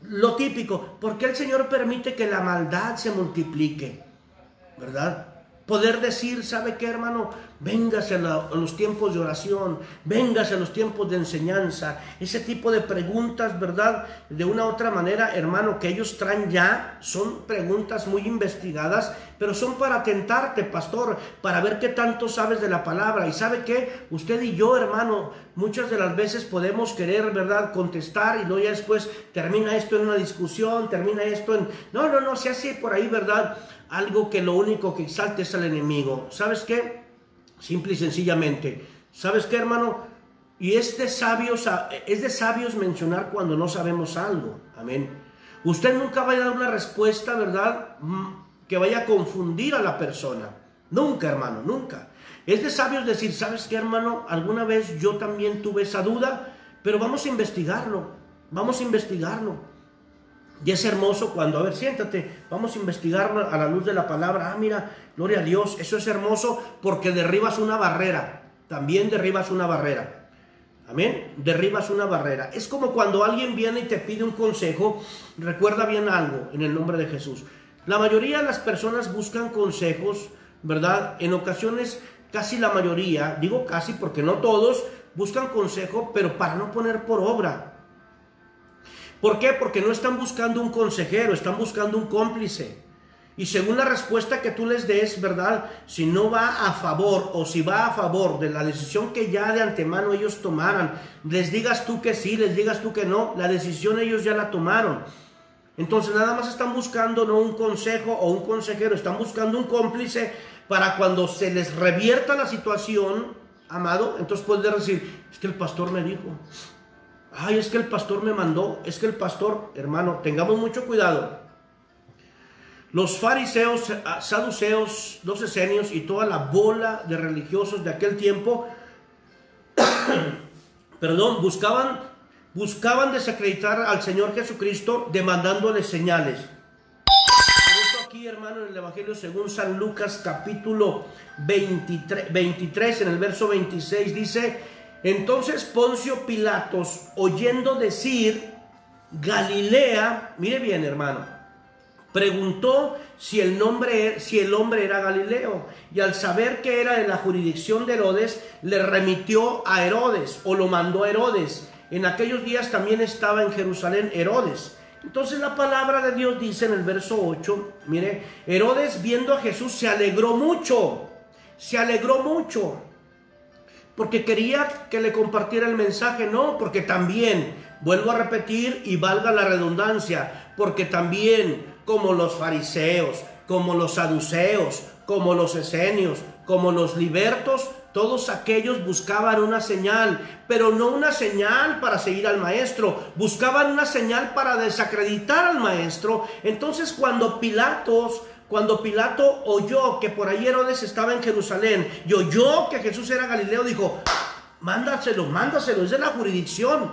lo típico, ¿por qué el Señor permite que la maldad se multiplique? ¿Verdad? Poder decir, ¿sabe qué, hermano? Véngase a, la, a los tiempos de oración, véngase a los tiempos de enseñanza. Ese tipo de preguntas, ¿verdad? De una u otra manera, hermano, que ellos traen ya, son preguntas muy investigadas, pero son para tentarte, pastor, para ver qué tanto sabes de la palabra. Y ¿sabe qué? Usted y yo, hermano, muchas de las veces podemos querer, ¿verdad?, contestar, y luego ya después termina esto en una discusión, termina esto en... No, no, no, se hace por ahí, ¿verdad?, algo que lo único que exalta es al enemigo. ¿Sabes qué? Simple y sencillamente. ¿Sabes qué, hermano? Y es de sabios, es de sabios mencionar cuando no sabemos algo. Amén. Usted nunca vaya a dar una respuesta, ¿verdad?, que vaya a confundir a la persona. Nunca, hermano, nunca. Es de sabios decir, ¿sabes qué, hermano? Alguna vez yo también tuve esa duda, pero vamos a investigarlo. Vamos a investigarlo. Y es hermoso cuando, a ver, siéntate, vamos a investigar a la luz de la palabra. Ah, mira, gloria a Dios, eso es hermoso porque derribas una barrera, también derribas una barrera. Amén, derribas una barrera. Es como cuando alguien viene y te pide un consejo. Recuerda bien algo en el nombre de Jesús. La mayoría de las personas buscan consejos, ¿verdad? En ocasiones, casi la mayoría, digo casi porque no todos, buscan consejo, pero para no poner por obra. ¿Por qué? Porque no están buscando un consejero, están buscando un cómplice. Y según la respuesta que tú les des, ¿verdad?, si no va a favor o si va a favor de la decisión que ya de antemano ellos tomaran, les digas tú que sí, les digas tú que no, la decisión ellos ya la tomaron. Entonces nada más están buscando no un consejo o un consejero, están buscando un cómplice para cuando se les revierta la situación, amado, entonces poder decir, es que el pastor me dijo. Ay, es que el pastor me mandó, es que el pastor, hermano, tengamos mucho cuidado. Los fariseos, saduceos, los esenios y toda la bola de religiosos de aquel tiempo, perdón, buscaban, buscaban desacreditar al Señor Jesucristo demandándole señales. Por eso aquí, hermano, en el Evangelio según San Lucas, capítulo veintitrés, veintitrés, en el verso veintiséis, dice... Entonces Poncio Pilatos, oyendo decir Galilea, mire bien, hermano, preguntó si el, nombre, si el hombre era Galileo, y al saber que era de la jurisdicción de Herodes, le remitió a Herodes, o lo mandó a Herodes. En aquellos días también estaba en Jerusalén Herodes. Entonces la palabra de Dios dice en el verso ocho, mire, Herodes viendo a Jesús se alegró mucho, se alegró mucho. Porque quería que le compartiera el mensaje, no, porque también, vuelvo a repetir y valga la redundancia, porque también como los fariseos, como los saduceos, como los esenios, como los libertos, todos aquellos buscaban una señal, pero no una señal para seguir al maestro, buscaban una señal para desacreditar al maestro. Entonces cuando Pilatos... Cuando Pilato oyó que por ahí Herodes estaba en Jerusalén y oyó que Jesús era Galileo, dijo, mándaselo, mándaselo, es de la jurisdicción.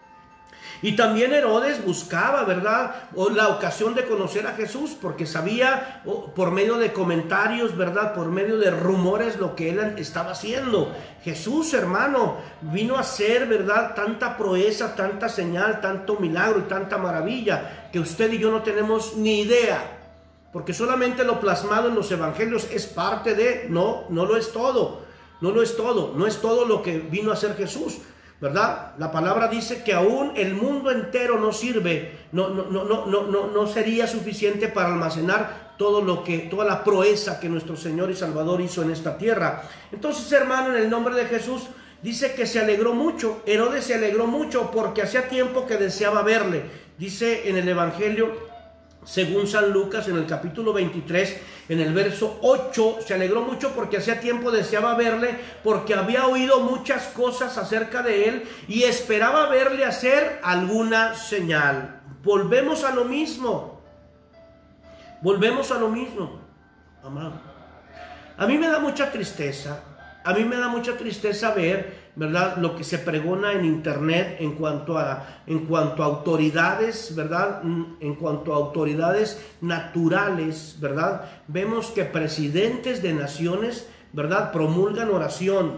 Y también Herodes buscaba, ¿verdad?, la ocasión de conocer a Jesús, porque sabía por medio de comentarios, ¿verdad?, por medio de rumores lo que él estaba haciendo. Jesús, hermano, vino a hacer, ¿verdad?, tanta proeza, tanta señal, tanto milagro y tanta maravilla, que usted y yo no tenemos ni idea. Porque solamente lo plasmado en los evangelios es parte de, no, no lo es todo, no lo es todo, no es todo lo que vino a hacer Jesús, ¿verdad? La palabra dice que aún el mundo entero no sirve, no, no, no, no, no, no, no sería suficiente para almacenar todo lo que, toda la proeza que nuestro Señor y Salvador hizo en esta tierra. Entonces, hermano, en el nombre de Jesús, dice que se alegró mucho, Herodes se alegró mucho porque hacía tiempo que deseaba verle. Dice en el evangelio según San Lucas, en el capítulo veintitrés, en el verso ocho, se alegró mucho porque hacía tiempo deseaba verle, porque había oído muchas cosas acerca de él y esperaba verle hacer alguna señal. Volvemos a lo mismo, volvemos a lo mismo, amado. A mí me da mucha tristeza, a mí me da mucha tristeza ver, ¿verdad?, lo que se pregona en internet en cuanto a, en cuanto a autoridades, ¿verdad?, en cuanto a autoridades naturales, ¿verdad? Vemos que presidentes de naciones, ¿verdad?, promulgan oración.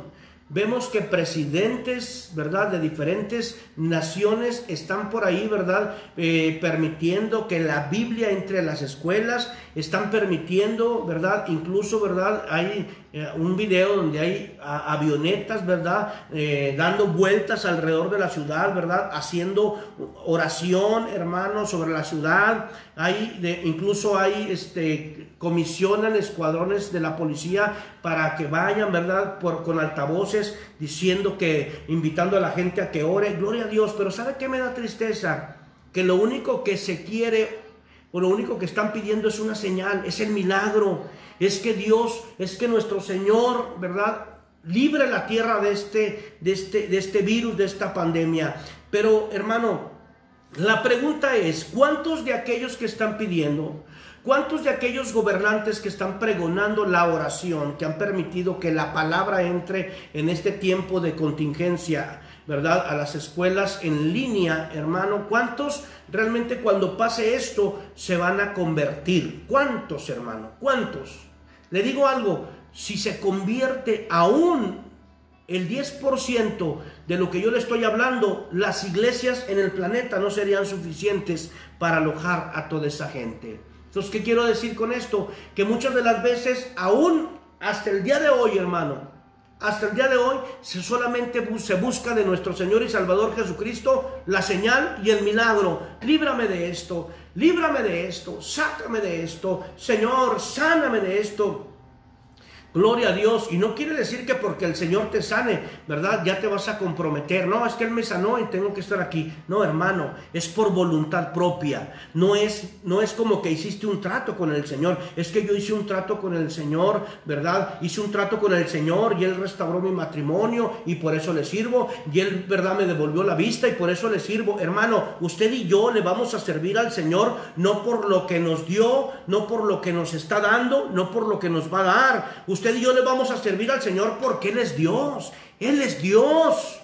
Vemos que presidentes, ¿verdad?, de diferentes naciones están por ahí, ¿verdad?, eh, permitiendo que la Biblia entre a las escuelas, están permitiendo, ¿verdad?, incluso, ¿verdad?, hay eh, un video donde hay a, avionetas, ¿verdad?, eh, dando vueltas alrededor de la ciudad, ¿verdad?, haciendo oración, hermanos, sobre la ciudad. Hay de, incluso hay, este, comisionan escuadrones de la policía para que vayan, ¿verdad?, por, con altavoces, diciendo que, invitando a la gente a que ore. Gloria a Dios. Pero ¿sabe qué me da tristeza? Que lo único que se quiere, o lo único que están pidiendo es una señal, es el milagro, es que Dios, es que nuestro Señor, ¿verdad?, libre la tierra de este, de este, de este virus, de esta pandemia. Pero, hermano, la pregunta es, ¿cuántos de aquellos que están pidiendo, cuántos de aquellos gobernantes que están pregonando la oración, que han permitido que la palabra entre en este tiempo de contingencia, ¿verdad?, a las escuelas en línea, hermano, cuántos realmente cuando pase esto se van a convertir? ¿Cuántos, hermano? ¿Cuántos? Le digo algo, si se convierte aún el diez por ciento de lo que yo le estoy hablando, las iglesias en el planeta no serían suficientes para alojar a toda esa gente. Entonces, ¿qué quiero decir con esto? Que muchas de las veces, aún hasta el día de hoy, hermano, hasta el día de hoy, se solamente bu se busca de nuestro Señor y Salvador Jesucristo la señal y el milagro. Líbrame de esto, líbrame de esto, sácame de esto, Señor, sáname de esto. Gloria a Dios. Y no quiere decir que porque el Señor te sane, ¿verdad?, ya te vas a comprometer. No, es que Él me sanó y tengo que estar aquí. No, hermano, es por voluntad propia. No es, no es como que hiciste un trato con el Señor. Es que yo hice un trato con el Señor, ¿verdad? Hice un trato con el Señor y Él restauró mi matrimonio y por eso le sirvo. Y Él, ¿verdad?, me devolvió la vista y por eso le sirvo. Hermano, usted y yo le vamos a servir al Señor no por lo que nos dio, no por lo que nos está dando, no por lo que nos va a dar. Usted y yo le vamos a servir al Señor porque Él es Dios. Él es Dios.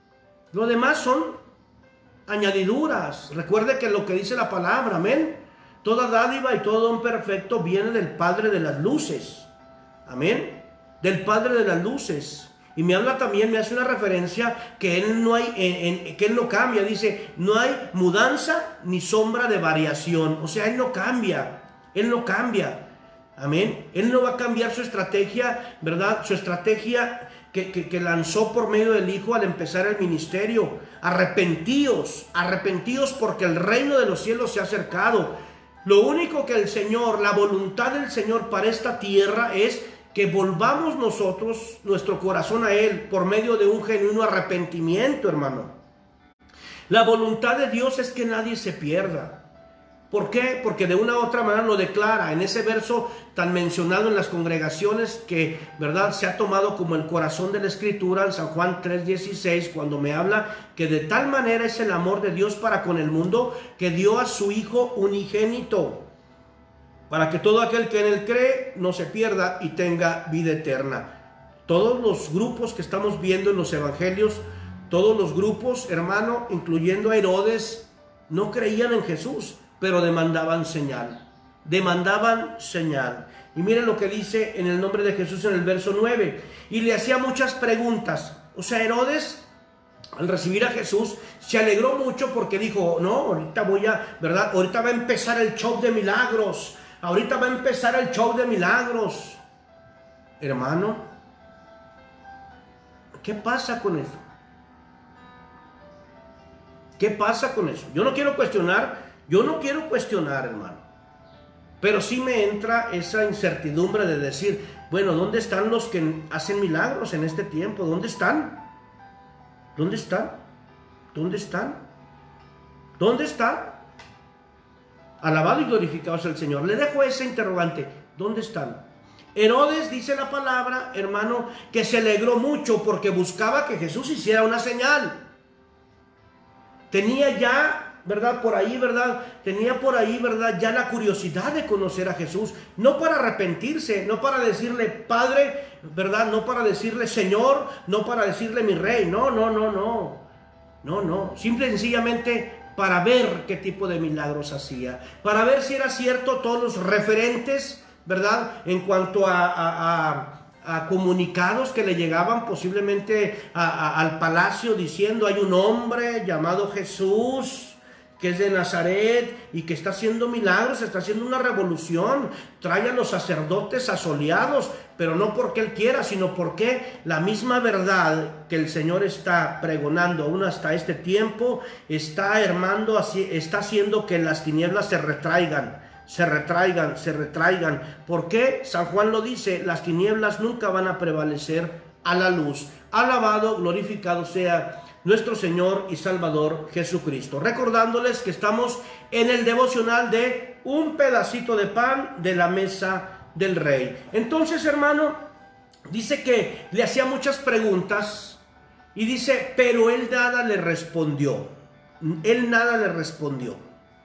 Lo demás son añadiduras. Recuerde que lo que dice la palabra, amén. Toda dádiva y todo don perfecto viene del Padre de las luces. Amén. Del Padre de las luces. Y me habla también, me hace una referencia que Él no hay, en, en, que Él no cambia. Dice, no hay mudanza ni sombra de variación. O sea, Él no cambia. Él no cambia. Amén. Él no va a cambiar su estrategia, ¿verdad? Su estrategia que, que, que lanzó por medio del Hijo al empezar el ministerio. Arrepentíos, arrepentíos porque el reino de los cielos se ha acercado. Lo único que el Señor, la voluntad del Señor para esta tierra es que volvamos nosotros nuestro corazón a Él por medio de un genuino arrepentimiento, hermano. La voluntad de Dios es que nadie se pierda. ¿Por qué? Porque de una u otra manera lo declara en ese verso tan mencionado en las congregaciones que, ¿verdad?, se ha tomado como el corazón de la Escritura en San Juan tres dieciséis, cuando me habla que de tal manera es el amor de Dios para con el mundo que dio a su Hijo unigénito, para que todo aquel que en Él cree no se pierda y tenga vida eterna. Todos los grupos que estamos viendo en los evangelios, todos los grupos, hermano, incluyendo a Herodes, no creían en Jesús, pero demandaban señal, demandaban señal. Y miren lo que dice en el nombre de Jesús en el verso nueve, y le hacía muchas preguntas. O sea, Herodes, al recibir a Jesús, se alegró mucho porque dijo, no, ahorita voy a, ¿verdad? Ahorita va a empezar el show de milagros, ahorita va a empezar el show de milagros. Hermano, ¿qué pasa con eso? ¿Qué pasa con eso? Yo no quiero cuestionar Yo no quiero cuestionar, hermano, pero sí me entra esa incertidumbre de decir, bueno, ¿dónde están los que hacen milagros en este tiempo? ¿Dónde están? ¿Dónde están? ¿Dónde están? ¿Dónde están? Alabado y glorificado sea el Señor. Le dejo ese interrogante. ¿Dónde están? Herodes, dice la palabra, hermano, que se alegró mucho porque buscaba que Jesús hiciera una señal. Tenía ya, ¿verdad? Por ahí, ¿verdad? Tenía por ahí, ¿verdad? Ya la curiosidad de conocer a Jesús. No para arrepentirse, no para decirle Padre, ¿verdad? No para decirle Señor, no para decirle mi Rey. No, no, no, no. No, no. Simple y sencillamente para ver qué tipo de milagros hacía. Para ver si era cierto todos los referentes, ¿verdad? En cuanto a, a, a, a comunicados que le llegaban posiblemente a, a, al palacio diciendo: hay un hombre llamado Jesús que es de Nazaret y que está haciendo milagros, está haciendo una revolución, trae a los sacerdotes asoleados, pero no porque él quiera, sino porque la misma verdad que el Señor está pregonando aún hasta este tiempo está, hermano, así, está haciendo que las tinieblas se retraigan, se retraigan, se retraigan. ¿Por qué? San Juan lo dice: las tinieblas nunca van a prevalecer a la luz. Alabado, glorificado sea nuestro Señor y Salvador Jesucristo. Recordándoles que estamos en el devocional de un pedacito de pan de la mesa del Rey. Entonces, hermano, dice que le hacía muchas preguntas y dice: pero él nada le respondió. Él nada le respondió.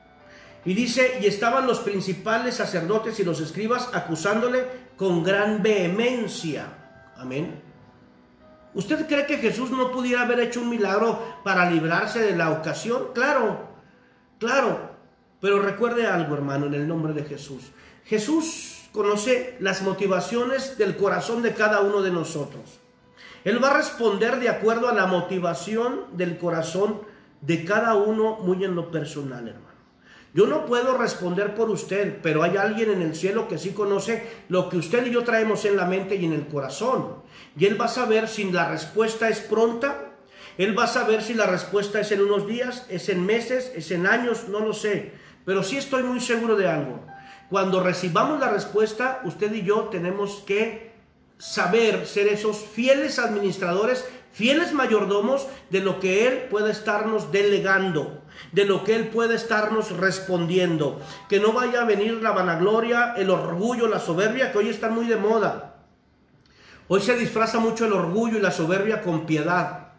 Y dice: y estaban los principales sacerdotes y los escribas acusándole con gran vehemencia. Amén. ¿Usted cree que Jesús no pudiera haber hecho un milagro para librarse de la ocasión? Claro, claro. Pero recuerde algo, hermano, en el nombre de Jesús. Jesús conoce las motivaciones del corazón de cada uno de nosotros. Él va a responder de acuerdo a la motivación del corazón de cada uno, muy en lo personal, hermano. Yo no puedo responder por usted, pero hay alguien en el cielo que sí conoce lo que usted y yo traemos en la mente y en el corazón. Y Él va a saber si la respuesta es pronta. Él va a saber si la respuesta es en unos días, es en meses, es en años, no lo sé. Pero sí estoy muy seguro de algo. Cuando recibamos la respuesta, usted y yo tenemos que saber ser esos fieles administradores, fieles mayordomos de lo que Él puede estarnos delegando, de lo que Él puede estarnos respondiendo. Que no vaya a venir la vanagloria, el orgullo, la soberbia, que hoy están muy de moda. Hoy se disfraza mucho el orgullo y la soberbia con piedad.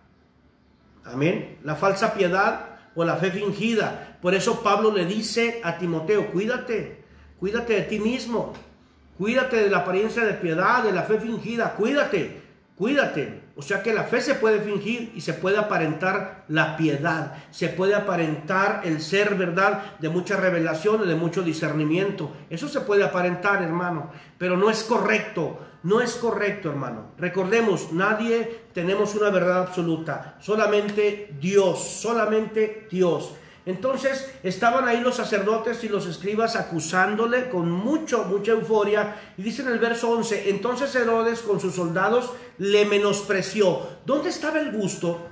Amén. La falsa piedad o la fe fingida. Por eso Pablo le dice a Timoteo: cuídate, cuídate de ti mismo. Cuídate de la apariencia de piedad, de la fe fingida. Cuídate, cuídate. O sea que la fe se puede fingir y se puede aparentar la piedad. Se puede aparentar el ser, ¿verdad?, de mucha revelación, de mucho discernimiento. Eso se puede aparentar, hermano. Pero no es correcto. No es correcto, hermano. Recordemos, nadie tenemos una verdad absoluta. Solamente Dios, solamente Dios. Entonces estaban ahí los sacerdotes y los escribas acusándole con mucho, mucha euforia. Y dice en el verso once: entonces Herodes con sus soldados le menospreció. ¿Dónde estaba el gusto?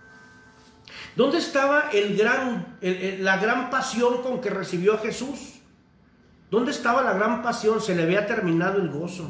¿Dónde estaba el gran, el, el, la gran pasión con que recibió a Jesús? ¿Dónde estaba la gran pasión? Se le había terminado el gozo.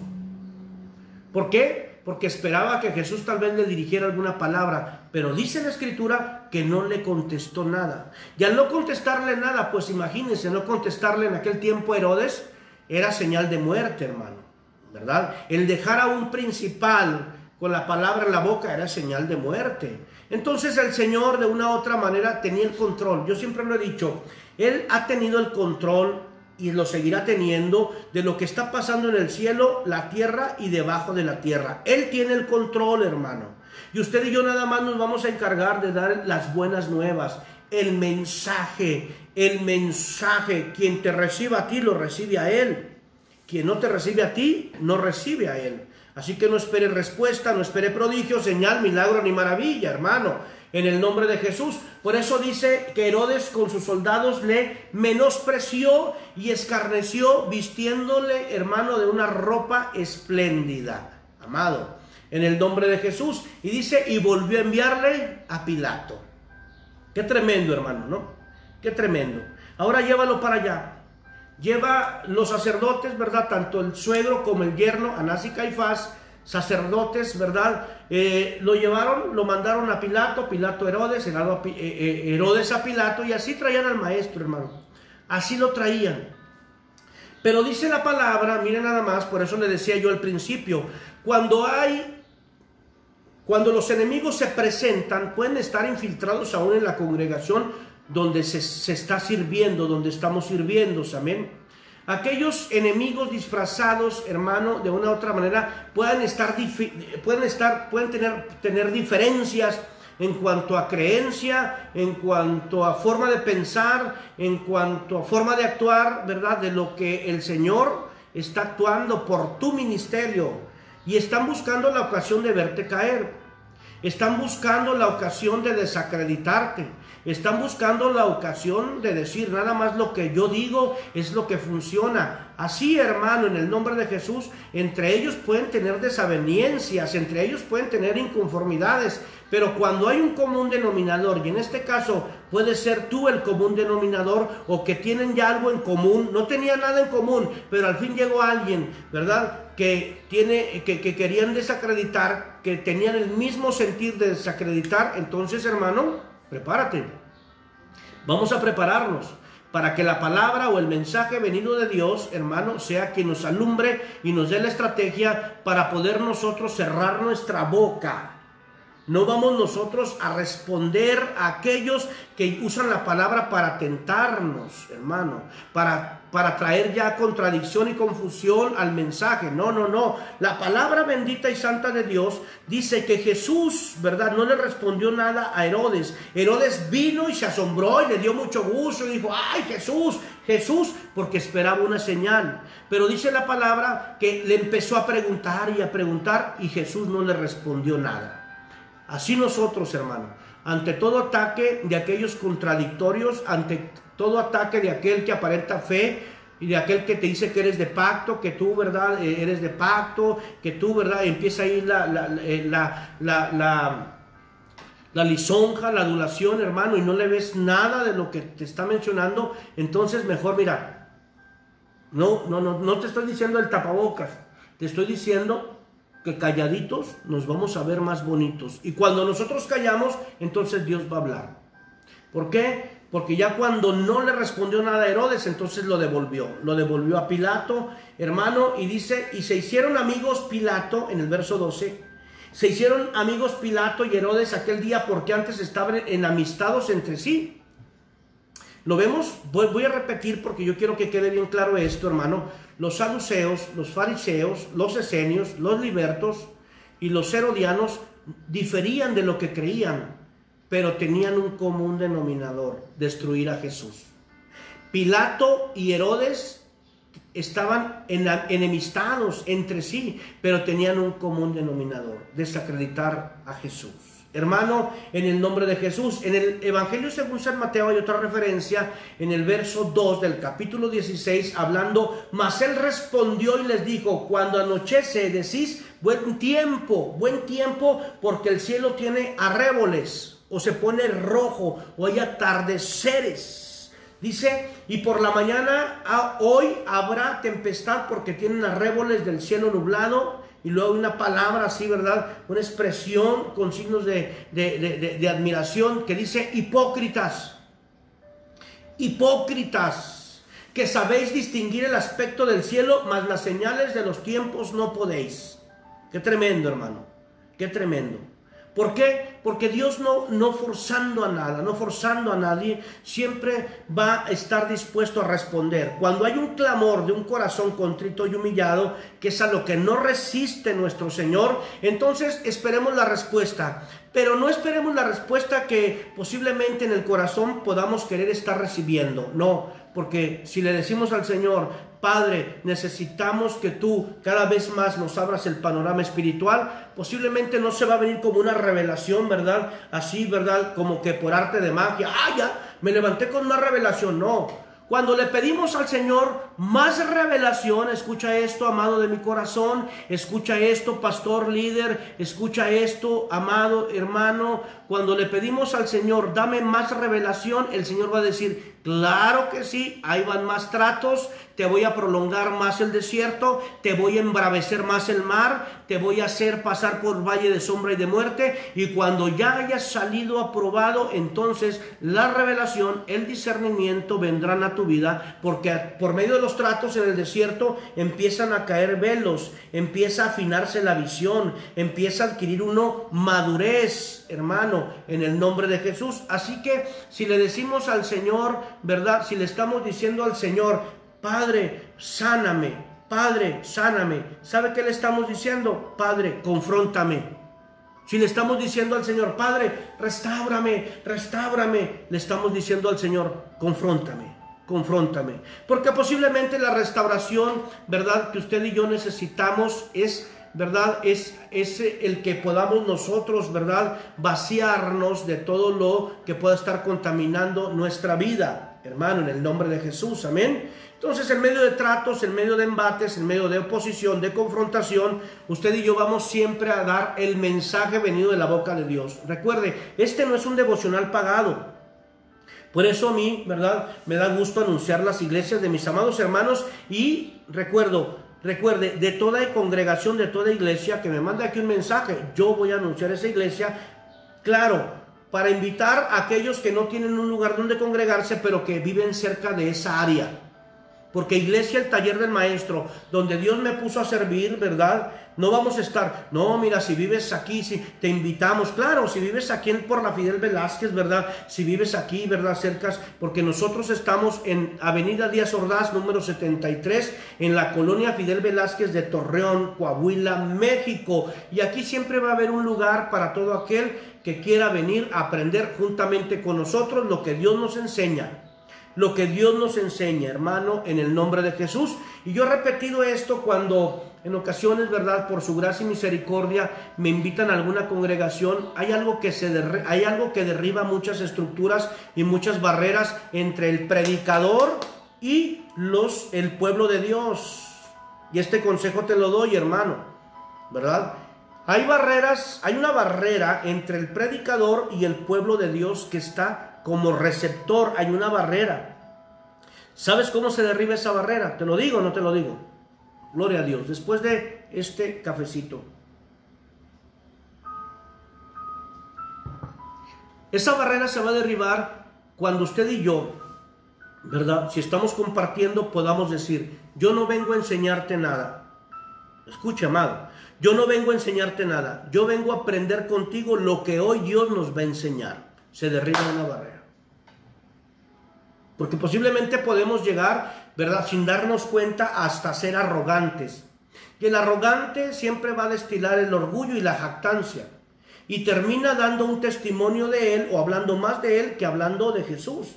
¿Por qué? Porque esperaba que Jesús tal vez le dirigiera alguna palabra, pero dice la Escritura que no le contestó nada. Y al no contestarle nada, pues imagínense, no contestarle en aquel tiempo a Herodes era señal de muerte, hermano, ¿verdad? El dejar a un principal con la palabra en la boca era señal de muerte. Entonces el Señor de una u otra manera tenía el control. Yo siempre lo he dicho, Él ha tenido el control y lo seguirá teniendo de lo que está pasando en el cielo, la tierra y debajo de la tierra. Él tiene el control, hermano. Y usted y yo nada más nos vamos a encargar de dar las buenas nuevas, el mensaje, el mensaje. Quien te reciba a ti, lo recibe a Él. Quien no te recibe a ti, no recibe a Él. Así que no espere respuesta, no espere prodigio, señal, milagro ni maravilla, hermano. En el nombre de Jesús. Por eso dice que Herodes con sus soldados le menospreció y escarneció, vistiéndole, hermano, de una ropa espléndida. Amado, en el nombre de Jesús. Y dice, y volvió a enviarle a Pilato. Qué tremendo, hermano, ¿no? Qué tremendo. Ahora llévalo para allá. Lleva los sacerdotes, ¿verdad? Tanto el suegro como el yerno, Anás y Caifás, sacerdotes, ¿verdad? Eh, lo llevaron, lo mandaron a Pilato, Pilato a Herodes, Herodes a Pilato, y así traían al maestro, hermano. Así lo traían. Pero dice la palabra, miren nada más, por eso le decía yo al principio, cuando hay, cuando los enemigos se presentan, pueden estar infiltrados aún en la congregación donde se, se está sirviendo, donde estamos sirviendo, amén. Aquellos enemigos disfrazados, hermano, de una u otra manera, pueden estar, pueden estar, pueden tener, tener diferencias en cuanto a creencia, en cuanto a forma de pensar, en cuanto a forma de actuar, ¿verdad? De lo que el Señor está actuando por tu ministerio. y están buscando la ocasión de verte caer. Están buscando la ocasión de desacreditarte. Están buscando la ocasión de decir nada más lo que yo digo es lo que funciona. Así, hermano, en el nombre de Jesús, entre ellos pueden tener desavenencias, entre ellos pueden tener inconformidades, pero cuando hay un común denominador, y en este caso puede ser tú el común denominador, o que tienen ya algo en común, no tenían nada en común, pero al fin llegó alguien, ¿verdad?, que, tiene, que, que querían desacreditar, que tenían el mismo sentir de desacreditar. Entonces, hermano, prepárate. Vamos a prepararnos para que la palabra o el mensaje venido de Dios, hermano, sea quien nos alumbre y nos dé la estrategia para poder nosotros cerrar nuestra boca. No vamos nosotros a responder a aquellos que usan la palabra para tentarnos, hermano, para, para traer ya contradicción y confusión al mensaje. No, no, no. La palabra bendita y santa de Dios dice que Jesús, ¿verdad?, no le respondió nada a Herodes. Herodes vino y se asombró y le dio mucho gusto y dijo, ¡ay, Jesús! Jesús, porque esperaba una señal. Pero dice la palabra que le empezó a preguntar y a preguntar y Jesús no le respondió nada. Así nosotros, hermano, ante todo ataque de aquellos contradictorios, ante todo ataque de aquel que aparenta fe y de aquel que te dice que eres de pacto, que tú, ¿verdad?, eres de pacto, que tú, ¿verdad?, empieza ahí la, la, la, la, la, la lisonja, la adulación, hermano, y no le ves nada de lo que te está mencionando. Entonces mejor, mira, no, no, no, no te estoy diciendo el tapabocas, te estoy diciendo que calladitos nos vamos a ver más bonitos. Y cuando nosotros callamos, entonces Dios va a hablar. ¿Por qué? Porque ya cuando no le respondió nada a Herodes, entonces lo devolvió. Lo devolvió a Pilato, hermano, y dice, y se hicieron amigos Pilato, en el verso doce, se hicieron amigos Pilato y Herodes aquel día porque antes estaban enamistados entre sí. ¿Lo vemos? Voy, voy a repetir porque yo quiero que quede bien claro esto, hermano. Los saduceos, los fariseos, los esenios, los libertos y los herodianos diferían de lo que creían, pero tenían un común denominador: destruir a Jesús. Pilato y Herodes estaban enemistados entre sí, pero tenían un común denominador: desacreditar a Jesús. Hermano, en el nombre de Jesús, en el Evangelio según San Mateo hay otra referencia en el verso dos del capítulo dieciséis, hablando, mas él respondió y les dijo, cuando anochece decís buen tiempo, buen tiempo, porque el cielo tiene arréboles, o se pone rojo, o hay atardeceres. Dice, y por la mañana a, hoy habrá tempestad porque tienen arréboles del cielo nublado. Y luego una palabra así, ¿verdad? Una expresión con signos de, de, de, de, de admiración que dice hipócritas. Hipócritas, que sabéis distinguir el aspecto del cielo, mas las señales de los tiempos no podéis. Qué tremendo, hermano. Qué tremendo. ¿Por qué? Porque Dios no, no forzando a nada, no forzando a nadie, siempre va a estar dispuesto a responder. Cuando hay un clamor de un corazón contrito y humillado, que es a lo que no resiste nuestro Señor, entonces esperemos la respuesta. Pero no esperemos la respuesta que posiblemente en el corazón podamos querer estar recibiendo. No, porque si le decimos al Señor, Padre, necesitamos que tú cada vez más nos abras el panorama espiritual, posiblemente no se va a venir como una revelación, ¿verdad? Así, ¿verdad? Como que por arte de magia, ¡ah, ya! Me levanté con una revelación. No. Cuando le pedimos al Señor más revelación, escucha esto, amado de mi corazón, escucha esto, pastor, líder, escucha esto, amado hermano, cuando le pedimos al Señor, dame más revelación, el Señor va a decir, claro que sí, ahí van más tratos, te voy a prolongar más el desierto, te voy a embravecer más el mar, te voy a hacer pasar por valle de sombra y de muerte, y cuando ya hayas salido aprobado, entonces la revelación, el discernimiento vendrán a tu vida, porque por medio de los tratos en el desierto empiezan a caer velos, empieza a afinarse la visión, empieza a adquirir uno madurez, hermano, en el nombre de Jesús. Así que si le decimos al Señor, ¿verdad? Si le estamos diciendo al Señor, Padre, sáname, Padre, sáname, ¿sabe qué le estamos diciendo? Padre, confróntame. Si le estamos diciendo al Señor, Padre, restáurame, restáurame, le estamos diciendo al Señor, confróntame, confróntame. Porque posiblemente la restauración, ¿verdad?, que usted y yo necesitamos es ¿verdad? Es, es el que podamos nosotros, ¿verdad? Vaciarnos de todo lo que pueda estar contaminando nuestra vida, hermano, en el nombre de Jesús, amén. Entonces, en medio de tratos, en medio de embates, en medio de oposición, de confrontación, usted y yo vamos siempre a dar el mensaje venido de la boca de Dios. Recuerde, este no es un devocional pagado. Por eso a mí, ¿verdad?, me da gusto anunciar las iglesias de mis amados hermanos y recuerdo, recuerde, de toda congregación, de toda iglesia que me manda aquí un mensaje, yo voy a anunciar esa iglesia, claro, para invitar a aquellos que no tienen un lugar donde congregarse, pero que viven cerca de esa área. Porque iglesia, el taller del maestro, donde Dios me puso a servir, ¿verdad? No vamos a estar, no, mira, si vives aquí, si te invitamos, claro, si vives aquí en, por la Fidel Velázquez, ¿verdad? Si vives aquí, ¿verdad? Cercas, porque nosotros estamos en Avenida Díaz Ordaz, número setenta y tres, en la colonia Fidel Velázquez de Torreón, Coahuila, México. Y aquí siempre va a haber un lugar para todo aquel que quiera venir a aprender juntamente con nosotros lo que Dios nos enseña. Lo que Dios nos enseña, hermano, en el nombre de Jesús. Y yo he repetido esto cuando en ocasiones, ¿verdad?, por su gracia y misericordia, me invitan a alguna congregación. Hay algo que, se derri- hay algo que derriba muchas estructuras y muchas barreras entre el predicador y los, el pueblo de Dios. Y este consejo te lo doy, hermano, ¿verdad? Hay barreras, hay una barrera entre el predicador y el pueblo de Dios que está como receptor. Hay una barrera. ¿Sabes cómo se derriba esa barrera? ¿Te lo digo o no te lo digo? Gloria a Dios. Después de este cafecito. Esa barrera se va a derribar cuando usted y yo, ¿verdad?, si estamos compartiendo, podamos decir, yo no vengo a enseñarte nada. Escucha, amado, yo no vengo a enseñarte nada. Yo vengo a aprender contigo lo que hoy Dios nos va a enseñar. Se derriba una barrera. Porque posiblemente podemos llegar, ¿verdad?, sin darnos cuenta, hasta ser arrogantes. Y el arrogante siempre va a destilar el orgullo y la jactancia. Y termina dando un testimonio de él o hablando más de él que hablando de Jesús.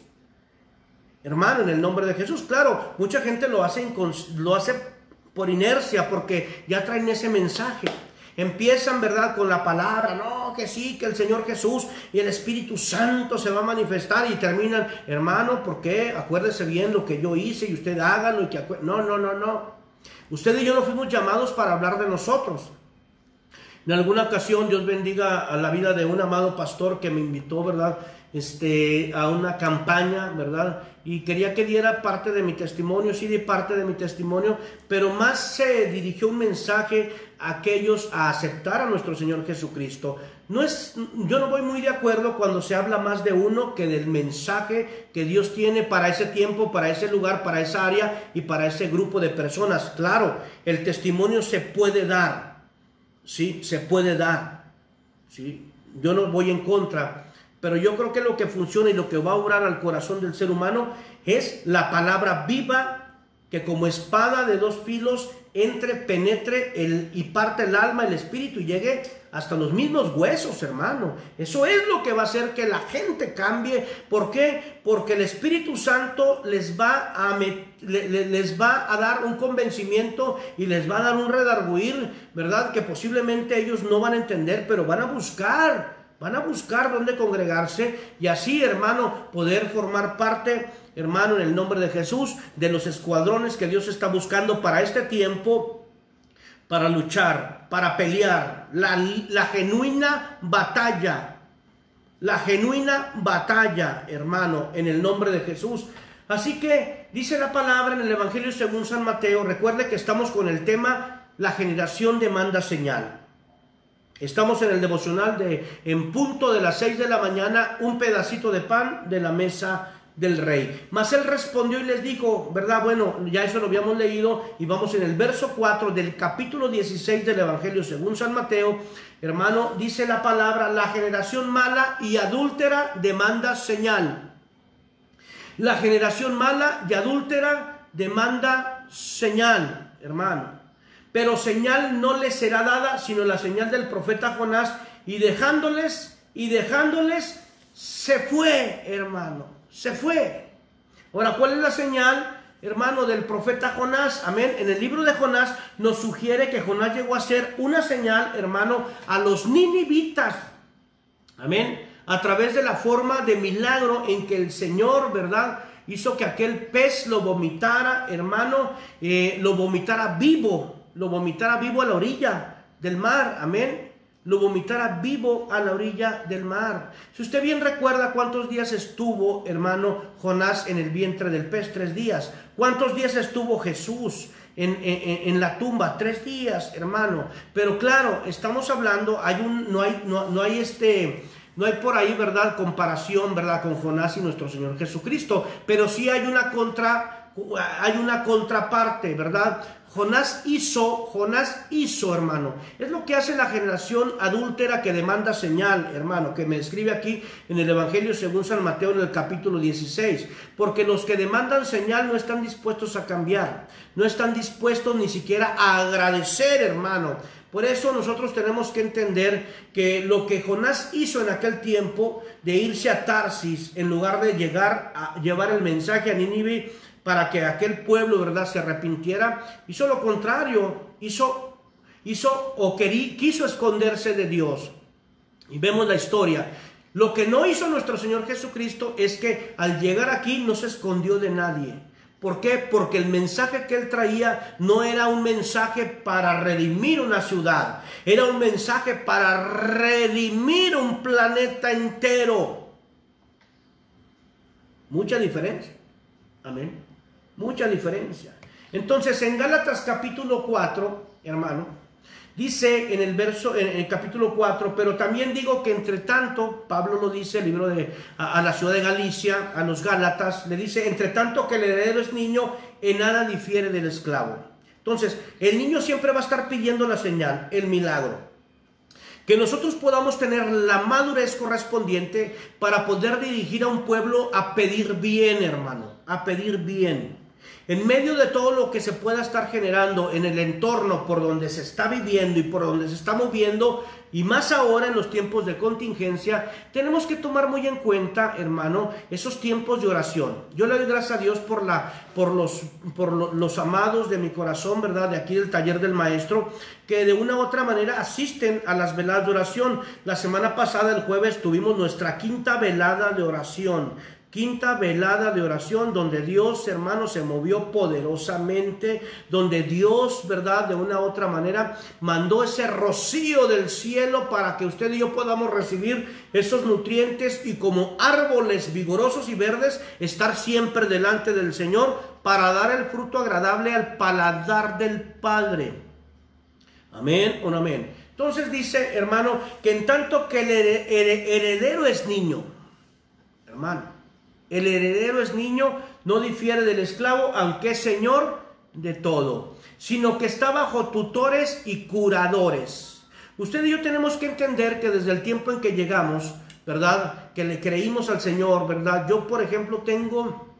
Hermano, en el nombre de Jesús, claro, mucha gente lo hace, lo hace por inercia porque ya traen ese mensaje. Empiezan, ¿verdad?, con la palabra, no, que sí, que el Señor Jesús y el Espíritu Santo se va a manifestar, y terminan, hermano, ¿por qué? Acuérdese bien lo que yo hice y usted hágalo. Y que acu- no, no, no, no. Usted y yo no fuimos llamados para hablar de nosotros. En alguna ocasión, Dios bendiga a la vida de un amado pastor que me invitó, ¿verdad?, este, a una campaña, ¿verdad? Y quería que diera parte de mi testimonio. Sí, di parte de mi testimonio, pero más se dirigió un mensaje a aquellos a aceptar a nuestro Señor Jesucristo. No es, yo no voy muy de acuerdo cuando se habla más de uno que del mensaje que Dios tiene para ese tiempo, para ese lugar, para esa área y para ese grupo de personas. Claro, el testimonio se puede dar, sí, se puede dar, sí. Yo no voy en contra. Pero yo creo que lo que funciona y lo que va a obrar al corazón del ser humano es la palabra viva, que como espada de dos filos entre, penetre el, y parte el alma, el espíritu, y llegue hasta los mismos huesos, hermano. Eso es lo que va a hacer que la gente cambie. ¿Por qué? Porque el Espíritu Santo les va a, met, le, les va a dar un convencimiento y les va a dar un redarguir, ¿verdad?, que posiblemente ellos no van a entender, pero van a buscar. Van a buscar dónde congregarse y así, hermano, poder formar parte, hermano, en el nombre de Jesús, de los escuadrones que Dios está buscando para este tiempo, para luchar, para pelear, la, la genuina batalla, la genuina batalla, hermano, en el nombre de Jesús. Así que dice la palabra en el Evangelio según San Mateo. Recuerde que estamos con el tema, la generación demanda señal. Estamos en el devocional de en punto de las seis de la mañana, un pedacito de pan de la mesa del rey. Mas él respondió y les dijo, ¿verdad? Bueno, ya eso lo habíamos leído y vamos en el verso cuatro del capítulo dieciséis del Evangelio según San Mateo. Hermano, dice la palabra, la generación mala y adúltera demanda señal. La generación mala y adúltera demanda señal, hermano. Pero señal no les será dada, sino la señal del profeta Jonás. Y dejándoles, y dejándoles, se fue, hermano, se fue. Ahora, ¿cuál es la señal? hermano, del profeta Jonás. Amén. En el libro de Jonás nos sugiere que Jonás llegó a ser una señal, hermano, a los ninivitas. Amén. A través de la forma de milagro en que el Señor, ¿verdad?, hizo que aquel pez lo vomitara, hermano, eh, lo vomitara vivo, lo vomitara vivo a la orilla del mar. Amén. Lo vomitara vivo a la orilla del mar. Si usted bien recuerda cuántos días estuvo, hermano, Jonás en el vientre del pez, tres días. ¿Cuántos días estuvo Jesús en, en, en la tumba? Tres días, hermano. Pero claro, estamos hablando, hay un, no hay, no, no hay este, no hay por ahí, ¿verdad?, comparación, ¿verdad?, con Jonás y nuestro Señor Jesucristo. Pero sí hay una contra, hay una contraparte, ¿verdad? Jonás hizo, Jonás hizo, hermano. Es lo que hace la generación adúltera que demanda señal, hermano, que me escribe aquí en el Evangelio según San Mateo en el capítulo dieciséis. Porque los que demandan señal no están dispuestos a cambiar, no están dispuestos ni siquiera a agradecer, hermano. Por eso nosotros tenemos que entender que lo que Jonás hizo en aquel tiempo de irse a Tarsis en lugar de llegar a llevar el mensaje a Nínive para que aquel pueblo, ¿verdad?, se arrepintiera, hizo lo contrario, hizo, hizo o querí, quiso esconderse de Dios. Y vemos la historia. Lo que no hizo nuestro Señor Jesucristo es que al llegar aquí no se escondió de nadie. ¿Por qué? Porque el mensaje que él traía no era un mensaje para redimir una ciudad, era un mensaje para redimir un planeta entero. Mucha diferencia. Amén. Mucha diferencia. Entonces, en Gálatas capítulo cuatro, hermano, dice en el verso, en el capítulo cuatro, pero también digo que entre tanto, Pablo lo dice, el libro de, a, a la ciudad de Galicia, a los Gálatas, le dice, entre tanto que el heredero es niño, en nada difiere del esclavo. Entonces, el niño siempre va a estar pidiendo la señal, el milagro. Que nosotros podamos tener la madurez correspondiente para poder dirigir a un pueblo a pedir bien, hermano, a pedir bien. En medio de todo lo que se pueda estar generando en el entorno por donde se está viviendo y por donde se está moviendo, y más ahora en los tiempos de contingencia, tenemos que tomar muy en cuenta, hermano, esos tiempos de oración. Yo le doy gracias a Dios por, la, por, los, por lo, los amados de mi corazón, ¿verdad?, de aquí del taller del maestro, que de una u otra manera asisten a las veladas de oración. La semana pasada, el jueves, tuvimos nuestra quinta velada de oración. Quinta velada de oración donde Dios, hermano, se movió poderosamente, donde Dios, ¿verdad?, de una u otra manera mandó ese rocío del cielo para que usted y yo podamos recibir esos nutrientes y como árboles vigorosos y verdes estar siempre delante del Señor para dar el fruto agradable al paladar del Padre. Amén o no amén. Entonces dice, hermano, que en tanto que el heredero es niño, hermano, el heredero es niño, no difiere del esclavo, aunque es señor de todo, sino que está bajo tutores y curadores. Usted y yo tenemos que entender que desde el tiempo en que llegamos, ¿verdad?, que le creímos al Señor, ¿verdad? Yo, por ejemplo, tengo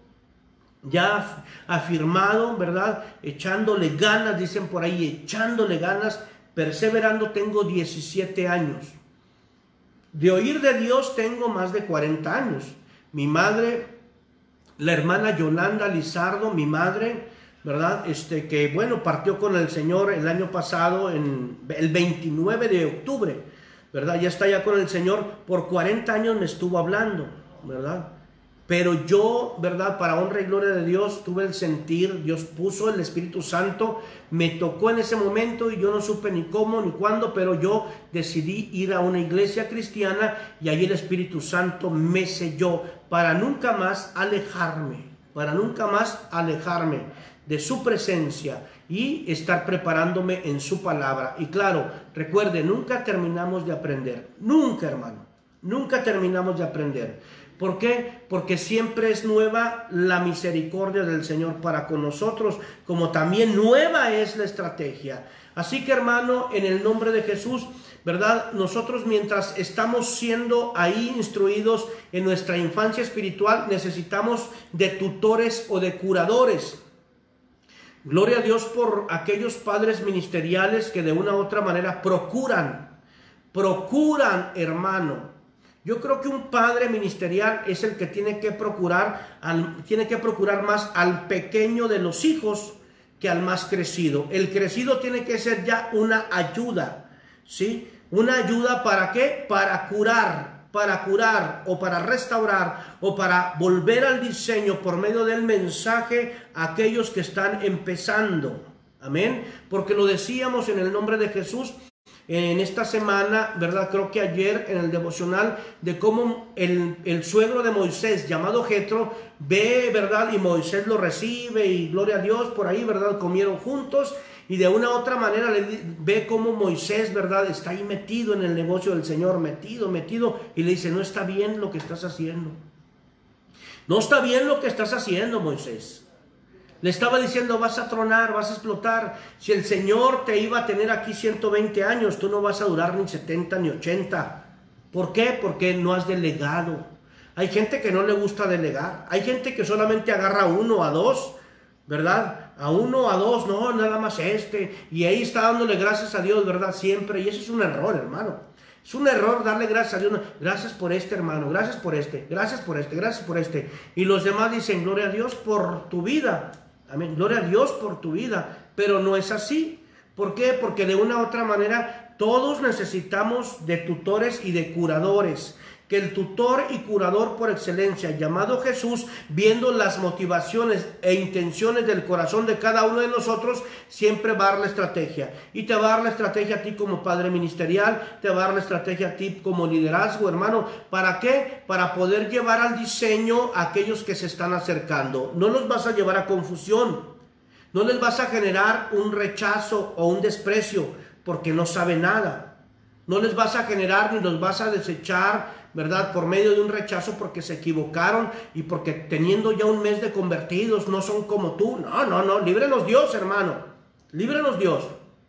ya afirmado, ¿verdad?, echándole ganas, dicen por ahí, echándole ganas, perseverando, tengo diecisiete años. De oír de Dios tengo más de cuarenta años. Mi madre, la hermana Yolanda Lizardo, mi madre, ¿verdad?, este, que bueno, partió con el Señor el año pasado, en el veintinueve de octubre, ¿verdad? Ya está ya con el Señor, por cuarenta años me estuvo hablando, ¿verdad? Pero yo, ¿verdad?, para honra y gloria de Dios, tuve el sentir, Dios puso el Espíritu Santo, me tocó en ese momento y yo no supe ni cómo ni cuándo, pero yo decidí ir a una iglesia cristiana y allí el Espíritu Santo me selló para nunca más alejarme, para nunca más alejarme de su presencia y estar preparándome en su palabra. Y claro, recuerde, nunca terminamos de aprender, nunca, hermano, nunca terminamos de aprender. ¿Por qué? Porque siempre es nueva la misericordia del Señor para con nosotros, como también nueva es la estrategia. Así que, hermano, en el nombre de Jesús, ¿verdad?, nosotros mientras estamos siendo ahí instruidos en nuestra infancia espiritual, necesitamos de tutores o de curadores. Gloria a Dios por aquellos padres ministeriales que de una u otra manera procuran, procuran, hermano. Yo creo que un padre ministerial es el que tiene que procurar, al, tiene que procurar más al pequeño de los hijos que al más crecido. El crecido tiene que ser ya una ayuda, ¿sí? Una ayuda ¿para qué? Para curar, para curar o para restaurar o para volver al diseño por medio del mensaje a aquellos que están empezando. Amén. Porque lo decíamos en el nombre de Jesús en esta semana, ¿verdad? Creo que ayer en el devocional, de cómo el, el suegro de Moisés, llamado Jetro, ve, ¿verdad? Y Moisés lo recibe y gloria a Dios, por ahí, ¿verdad? Comieron juntos y de una u otra manera le, ve cómo Moisés, ¿verdad? Está ahí metido en el negocio del Señor, metido, metido, y le dice, no está bien lo que estás haciendo. No está bien lo que estás haciendo, Moisés. Le estaba diciendo, vas a tronar, vas a explotar. Si el Señor te iba a tener aquí ciento veinte años, tú no vas a durar ni setenta ni ochenta. ¿Por qué? Porque no has delegado. Hay gente que no le gusta delegar. Hay gente que solamente agarra a uno, a dos, ¿verdad? A uno, a dos, no, nada más este. Y ahí está dándole gracias a Dios, ¿verdad? Siempre. Y eso es un error, hermano. Es un error darle gracias a Dios. Gracias por este, hermano. Gracias por este. Gracias por este. Gracias por este. Y los demás dicen, gloria a Dios por tu vida. Amén. Gloria a Dios por tu vida. Pero no es así. ¿Por qué? Porque de una u otra manera todos necesitamos de tutores y de curadores. Que el tutor y curador por excelencia, llamado Jesús, viendo las motivaciones e intenciones del corazón de cada uno de nosotros, siempre va a dar la estrategia. Y te va a dar la estrategia a ti como padre ministerial, te va a dar la estrategia a ti como liderazgo, hermano. ¿Para qué? Para poder llevar al diseño a aquellos que se están acercando. No los vas a llevar a confusión. No les vas a generar un rechazo o un desprecio porque no saben nada. No les vas a generar ni los vas a desechar, ¿verdad? Por medio de un rechazo porque se equivocaron y porque teniendo ya un mes de convertidos no son como tú. No, no, no. Líbrenos Dios, hermano. Líbrenos Dios.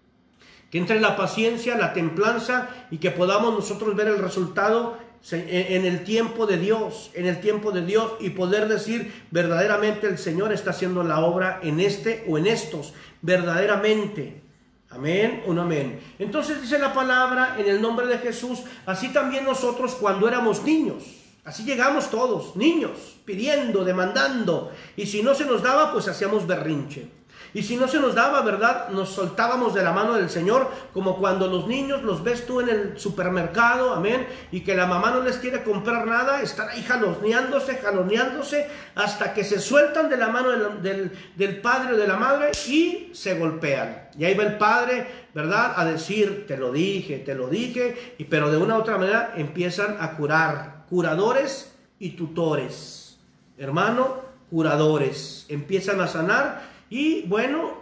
Que entre la paciencia, la templanza y que podamos nosotros ver el resultado en el tiempo de Dios, en el tiempo de Dios y poder decir verdaderamente el Señor está haciendo la obra en este o en estos, verdaderamente. Amén, un amén. Entonces dice la palabra en el nombre de Jesús, así también nosotros cuando éramos niños, así llegamos todos, niños, pidiendo, demandando, y si no se nos daba, pues hacíamos berrinche. Y si no se nos daba, ¿verdad? Nos soltábamos de la mano del Señor, como cuando los niños los ves tú en el supermercado, amén, y que la mamá no les quiere comprar nada, están ahí jaloneándose, jaloneándose, hasta que se sueltan de la mano del, del, del padre o de la madre y se golpean. Y ahí va el padre, ¿verdad? A decir, te lo dije, te lo dije, y, pero de una u otra manera empiezan a curar, curadores y tutores. Hermano, curadores, empiezan a sanar. Y bueno,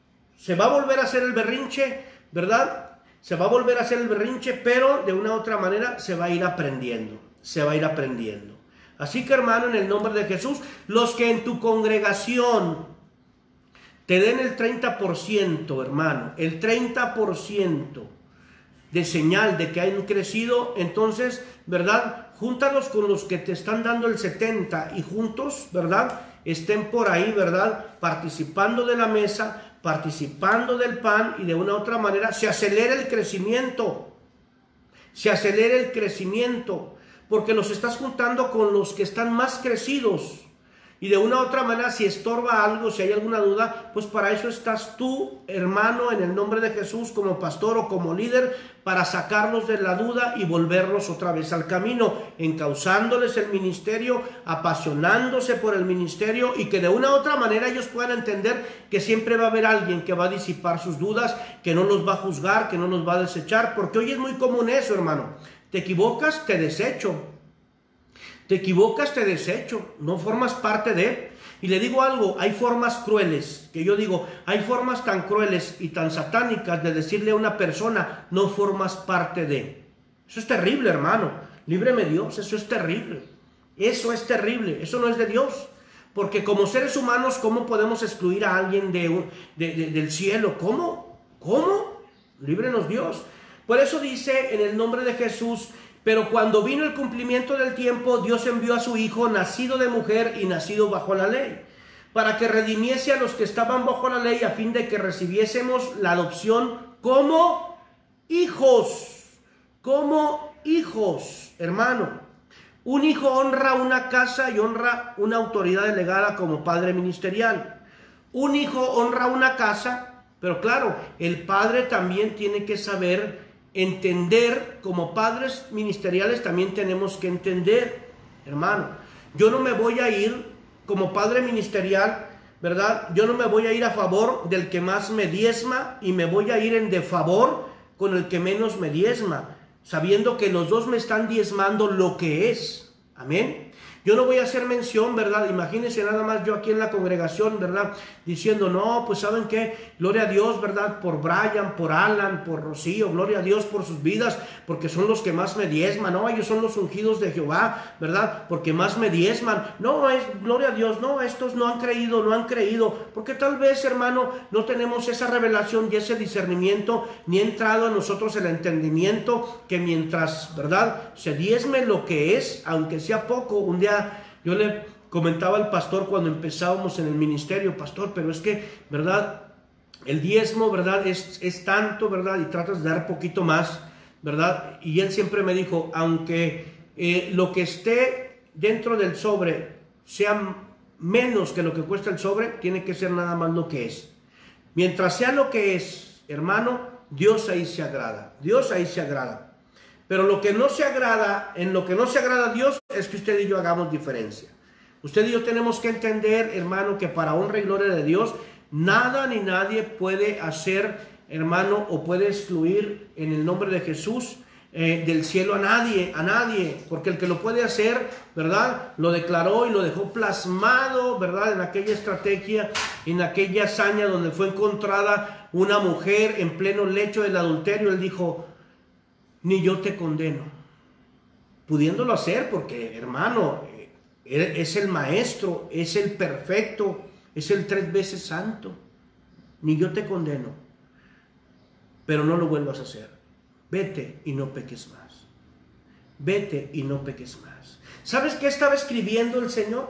se va a volver a hacer el berrinche, ¿verdad? Se va a volver a hacer el berrinche, pero de una u otra manera se va a ir aprendiendo, se va a ir aprendiendo. Así que hermano, en el nombre de Jesús, los que en tu congregación te den el treinta por ciento, hermano, el treinta por ciento de señal de que han crecido, entonces, ¿verdad? Júntalos con los que te están dando el setenta y juntos, ¿verdad? Estén por ahí, ¿verdad? Participando de la mesa, participando del pan y de una u otra manera se acelera el crecimiento. Se acelera el crecimiento porque los estás juntando con los que están más crecidos. Y de una u otra manera, si estorba algo, si hay alguna duda, pues para eso estás tú, hermano, en el nombre de Jesús, como pastor o como líder, para sacarlos de la duda y volverlos otra vez al camino, encauzándoles el ministerio, apasionándose por el ministerio y que de una u otra manera ellos puedan entender que siempre va a haber alguien que va a disipar sus dudas, que no los va a juzgar, que no los va a desechar, porque hoy es muy común eso, hermano. Te equivocas, te desecho. Te equivocas, te desecho, no formas parte de. Y le digo algo, hay formas crueles, que yo digo, hay formas tan crueles y tan satánicas de decirle a una persona, no formas parte de. Eso es terrible, hermano. Líbreme Dios, eso es terrible. Eso es terrible, eso no es de Dios. Porque como seres humanos, ¿cómo podemos excluir a alguien de, de, de, del cielo? ¿Cómo? ¿Cómo? Líbrenos Dios. Por eso dice en el nombre de Jesús, pero cuando vino el cumplimiento del tiempo, Dios envió a su Hijo, nacido de mujer y nacido bajo la ley, para que redimiese a los que estaban bajo la ley, a fin de que recibiésemos la adopción como hijos, como hijos, hermano. Un hijo honra una casa y honra una autoridad delegada como padre ministerial. Un hijo honra una casa, pero claro, el padre también tiene que saber entender, como padres ministeriales también tenemos que entender, hermano. Yo no me voy a ir como padre ministerial, ¿verdad? Yo no me voy a ir a favor del que más me diezma y me voy a ir en defavor con el que menos me diezma, sabiendo que los dos me están diezmando lo que es. Amén. Yo no voy a hacer mención, ¿verdad? Imagínense nada más yo aquí en la congregación, ¿verdad? Diciendo, no, pues ¿saben qué? Gloria a Dios, ¿verdad? Por Brian, por Alan, por Rocío, gloria a Dios por sus vidas, porque son los que más me diezman, ¿no? Ellos son los ungidos de Jehová, ¿verdad? Porque más me diezman. No, es gloria a Dios, no, estos no han creído, no han creído, porque tal vez, hermano, no tenemos esa revelación y ese discernimiento, ni ha entrado en nosotros el entendimiento que mientras, ¿verdad? Se diezme lo que es, aunque sea poco. Un día yo le comentaba al pastor cuando empezábamos en el ministerio, pastor, pero es que, ¿verdad? El diezmo, ¿verdad? Es, es tanto, ¿verdad? Y tratas de dar poquito más, ¿verdad? Y él siempre me dijo, aunque eh, lo que esté dentro del sobre sea menos que lo que cuesta el sobre, tiene que ser nada más lo que es. Mientras sea lo que es, hermano, Dios ahí se agrada, Dios ahí se agrada. Pero lo que no se agrada, en lo que no se agrada a Dios, es que usted y yo hagamos diferencia. Usted y yo tenemos que entender, hermano, que para honra y gloria de Dios, nada ni nadie puede hacer, hermano, o puede excluir en el nombre de Jesús eh, del cielo a nadie, a nadie. Porque el que lo puede hacer, ¿verdad? Lo declaró y lo dejó plasmado, ¿verdad? En aquella estrategia, en aquella hazaña donde fue encontrada una mujer en pleno lecho del adulterio. Él dijo, ni yo te condeno, pudiéndolo hacer porque, hermano, es el maestro, es el perfecto, es el tres veces santo. Ni yo te condeno, pero no lo vuelvas a hacer. Vete y no peques más. Vete y no peques más. ¿Sabes qué estaba escribiendo el Señor?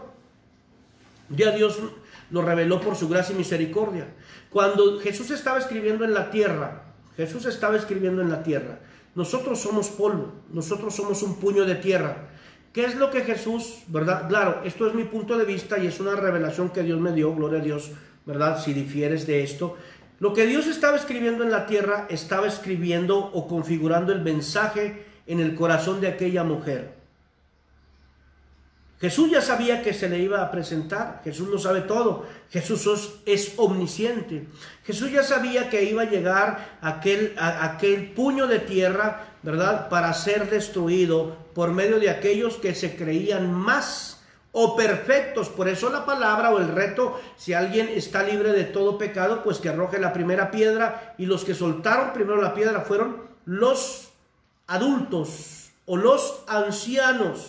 Ya Dios lo reveló por su gracia y misericordia. Cuando Jesús estaba escribiendo en la tierra, Jesús estaba escribiendo en la tierra, nosotros somos polvo, nosotros somos un puño de tierra. ¿Qué es lo que Jesús, verdad? Claro, esto es mi punto de vista y es una revelación que Dios me dio, gloria a Dios, ¿verdad? Si difieres de esto. Lo que Dios estaba escribiendo en la tierra, estaba escribiendo o configurando el mensaje en el corazón de aquella mujer. Jesús ya sabía que se le iba a presentar. Jesús lo sabe todo. Jesús es, es omnisciente. Jesús ya sabía que iba a llegar aquel, a, aquel puño de tierra, ¿verdad? Para ser destruido por medio de aquellos que se creían más o perfectos. Por eso la palabra o el reto, si alguien está libre de todo pecado, pues que arroje la primera piedra. Y los que soltaron primero la piedra fueron los adultos o los ancianos.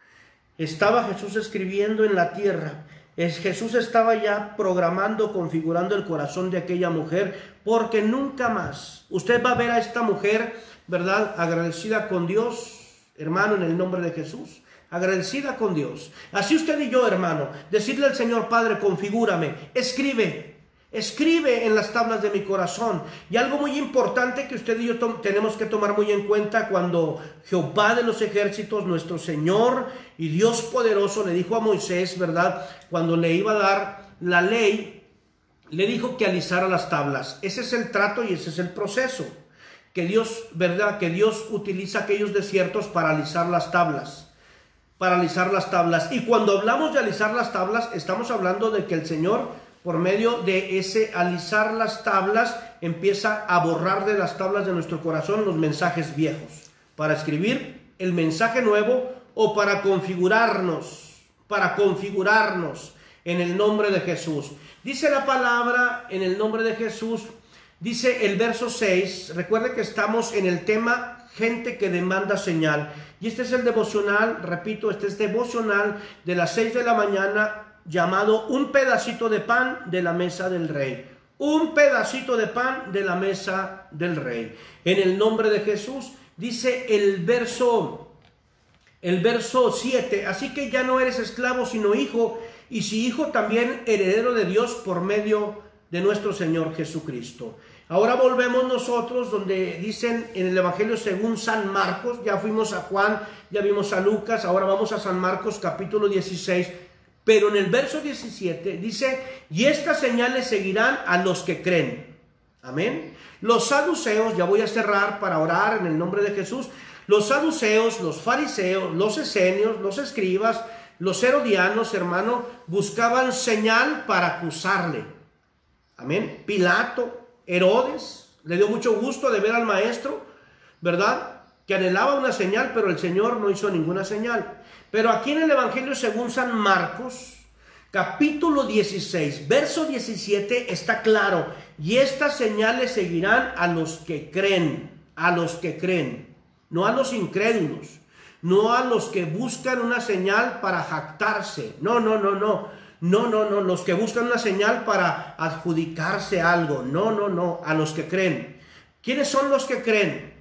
Estaba Jesús escribiendo en la tierra. Es, Jesús estaba ya programando, configurando el corazón de aquella mujer, porque nunca más usted va a ver a esta mujer, ¿verdad? Agradecida con Dios, hermano, en el nombre de Jesús. Agradecida con Dios. Así usted y yo, hermano, decirle al Señor, Padre, configúrame, escribe. Escribe en las tablas de mi corazón. Y algo muy importante que usted y yo tenemos que tomar muy en cuenta cuando Jehová de los ejércitos, nuestro Señor y Dios poderoso, le dijo a Moisés, ¿verdad? Cuando le iba a dar la ley, le dijo que alisara las tablas. Ese es el trato y ese es el proceso. Que Dios, ¿verdad? Que Dios utiliza aquellos desiertos para alisar las tablas. Para alisar las tablas. Y cuando hablamos de alisar las tablas, estamos hablando de que el Señor, por medio de ese alisar las tablas, empieza a borrar de las tablas de nuestro corazón los mensajes viejos, para escribir el mensaje nuevo o para configurarnos, para configurarnos en el nombre de Jesús. Dice la palabra en el nombre de Jesús, dice el verso seis, recuerde que estamos en el tema gente que demanda señal, y este es el devocional, repito, este es devocional de las seis de la mañana, llamado un pedacito de pan de la mesa del rey. Un pedacito de pan de la mesa del rey. En el nombre de Jesús, dice el verso, el verso siete, así que ya no eres esclavo sino hijo, y si hijo también heredero de Dios por medio de nuestro Señor Jesucristo. Ahora volvemos nosotros donde dicen en el Evangelio según San Marcos, ya fuimos a Juan, ya vimos a Lucas, ahora vamos a San Marcos capítulo dieciséis, pero en el verso diecisiete dice, y estas señales seguirán a los que creen. Amén. Los saduceos, ya voy a cerrar para orar en el nombre de Jesús, los saduceos, los fariseos, los esenios, los escribas, los herodianos, hermano, buscaban señal para acusarle. Amén. Pilato, Herodes, le dio mucho gusto de ver al maestro, ¿verdad? Que anhelaba una señal, pero el Señor no hizo ninguna señal. Pero aquí en el Evangelio según San Marcos, capítulo dieciséis, verso diecisiete, está claro. Y estas señales seguirán a los que creen, a los que creen, no a los incrédulos, no a los que buscan una señal para jactarse. No, no, no, no. No, no, no, los que buscan una señal para adjudicarse algo. No, no, no, a los que creen. ¿Quiénes son los que creen?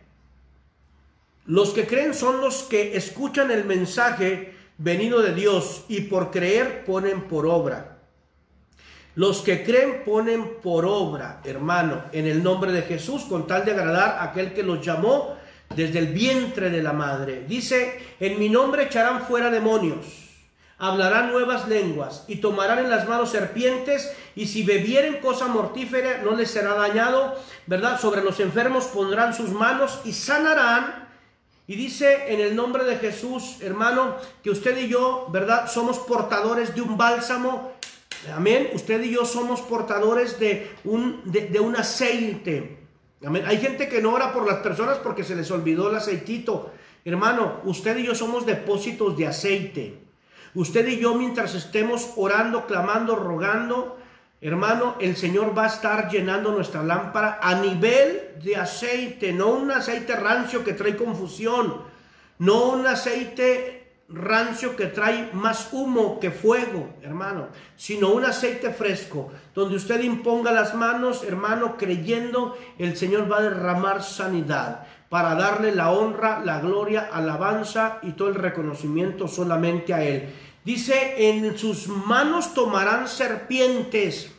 Los que creen son los que escuchan el mensaje venido de Dios y por creer ponen por obra. Los que creen ponen por obra, hermano, en el nombre de Jesús, con tal de agradar a aquel que los llamó desde el vientre de la madre. Dice, en mi nombre echarán fuera demonios, hablarán nuevas lenguas y tomarán en las manos serpientes, y si bebieren cosa mortífera no les será dañado, ¿verdad? Sobre los enfermos pondrán sus manos y sanarán. Y dice en el nombre de Jesús, hermano, que usted y yo, ¿verdad? Somos portadores de un bálsamo. Amén. Usted y yo somos portadores de un, de, de un aceite. Amén. Hay gente que no ora por las personas porque se les olvidó el aceitito. Hermano, usted y yo somos depósitos de aceite. Usted y yo, mientras estemos orando, clamando, rogando, hermano, el Señor va a estar llenando nuestra lámpara a nivel de aceite, no un aceite rancio que trae confusión, no un aceite rancio que trae más humo que fuego, hermano, sino un aceite fresco, donde usted imponga las manos, hermano, creyendo, el Señor va a derramar sanidad, para darle la honra, la gloria, alabanza y todo el reconocimiento solamente a Él. Dice, en sus manos tomarán serpientes.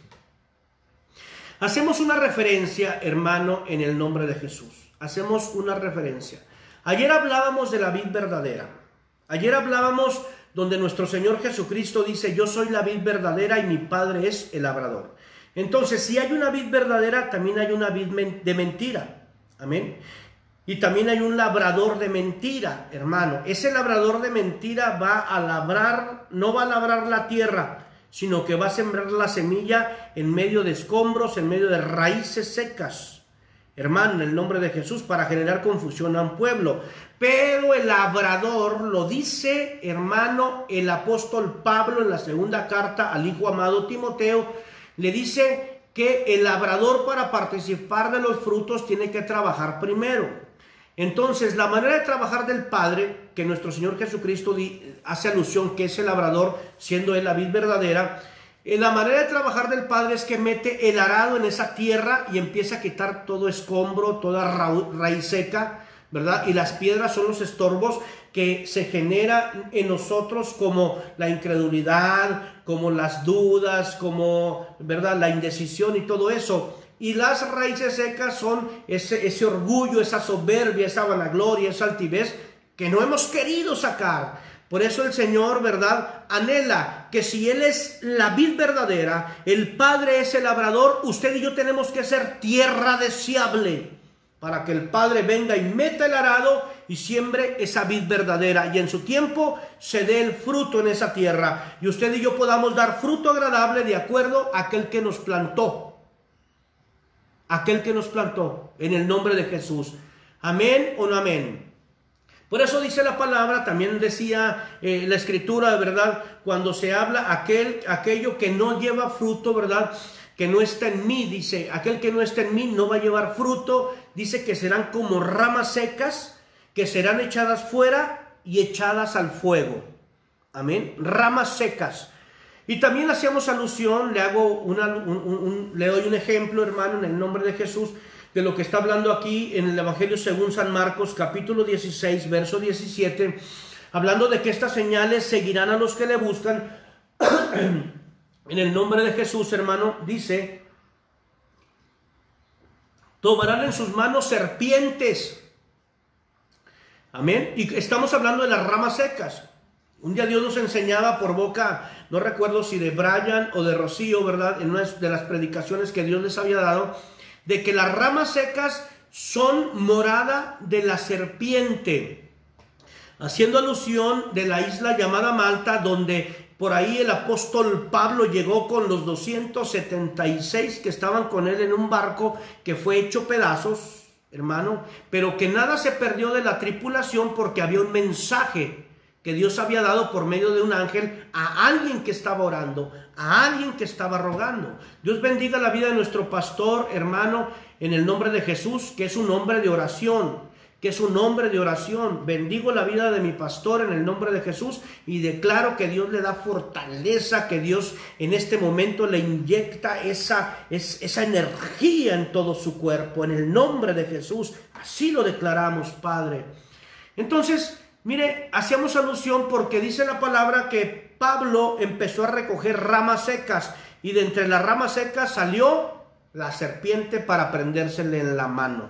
Hacemos una referencia, hermano, en el nombre de Jesús. Hacemos una referencia. Ayer hablábamos de la vid verdadera. Ayer hablábamos donde nuestro Señor Jesucristo dice, yo soy la vid verdadera y mi Padre es el labrador. Entonces, si hay una vid verdadera, también hay una vid de mentira. Amén. Y también hay un labrador de mentira, hermano. Ese labrador de mentira va a labrar, no va a labrar la tierra, sino que va a sembrar la semilla en medio de escombros, en medio de raíces secas. Hermano, en el nombre de Jesús, para generar confusión a un pueblo. Pero el labrador, lo dice, hermano, el apóstol Pablo en la segunda carta al hijo amado Timoteo, le dice que el labrador, para participar de los frutos, tiene que trabajar primero. Entonces, la manera de trabajar del Padre, que nuestro Señor Jesucristo hace alusión que es el labrador, siendo Él la vid verdadera, la manera de trabajar del Padre es que mete el arado en esa tierra y empieza a quitar todo escombro, toda ra raíz seca, ¿verdad? Y las piedras son los estorbos que se generan en nosotros, como la incredulidad, como las dudas, como, ¿verdad?, la indecisión y todo eso. Y las raíces secas son ese, ese orgullo, esa soberbia, esa vanagloria, esa altivez que no hemos querido sacar. Por eso el Señor, ¿verdad?, anhela que si Él es la vid verdadera, el Padre es el labrador, usted y yo tenemos que ser tierra deseable para que el Padre venga y meta el arado y siembre esa vid verdadera, y en su tiempo se dé el fruto en esa tierra, y usted y yo podamos dar fruto agradable de acuerdo a aquel que nos plantó. Aquel que nos plantó, en el nombre de Jesús. Amén o no amén. Por eso dice la palabra, también decía eh, la escritura, ¿verdad? Cuando se habla aquel, aquello que no lleva fruto, ¿verdad?, que no está en mí, dice, aquel que no está en mí no va a llevar fruto. Dice que serán como ramas secas, que serán echadas fuera y echadas al fuego. Amén. Ramas secas. Y también hacíamos alusión, le hago una, un, un, un, le doy un ejemplo, hermano, en el nombre de Jesús, de lo que está hablando aquí en el Evangelio según San Marcos, capítulo dieciséis, verso diecisiete, hablando de que estas señales seguirán a los que le buscan. En el nombre de Jesús, hermano, dice Tomarán en sus manos serpientes. Amén. Y estamos hablando de las ramas secas. Un día Dios nos enseñaba por boca, no recuerdo si de Brian o de Rocío, ¿verdad? En una de las predicaciones que Dios les había dado, de que las ramas secas son morada de la serpiente, haciendo alusión de la isla llamada Malta, donde por ahí el apóstol Pablo llegó con los doscientos setenta y seis que estaban con él en un barco que fue hecho pedazos, hermano, pero que nada se perdió de la tripulación porque había un mensaje que Dios había dado por medio de un ángel a alguien que estaba orando, a alguien que estaba rogando. Dios bendiga la vida de nuestro pastor, hermano, en el nombre de Jesús, que es un hombre de oración, que es un hombre de oración. Bendigo la vida de mi pastor en el nombre de Jesús y declaro que Dios le da fortaleza, que Dios en este momento le inyecta esa, esa energía en todo su cuerpo, en el nombre de Jesús. Así lo declaramos, Padre. Entonces, mire, hacíamos alusión porque dice la palabra que Pablo empezó a recoger ramas secas y de entre las ramas secas salió la serpiente para prendérsele en la mano.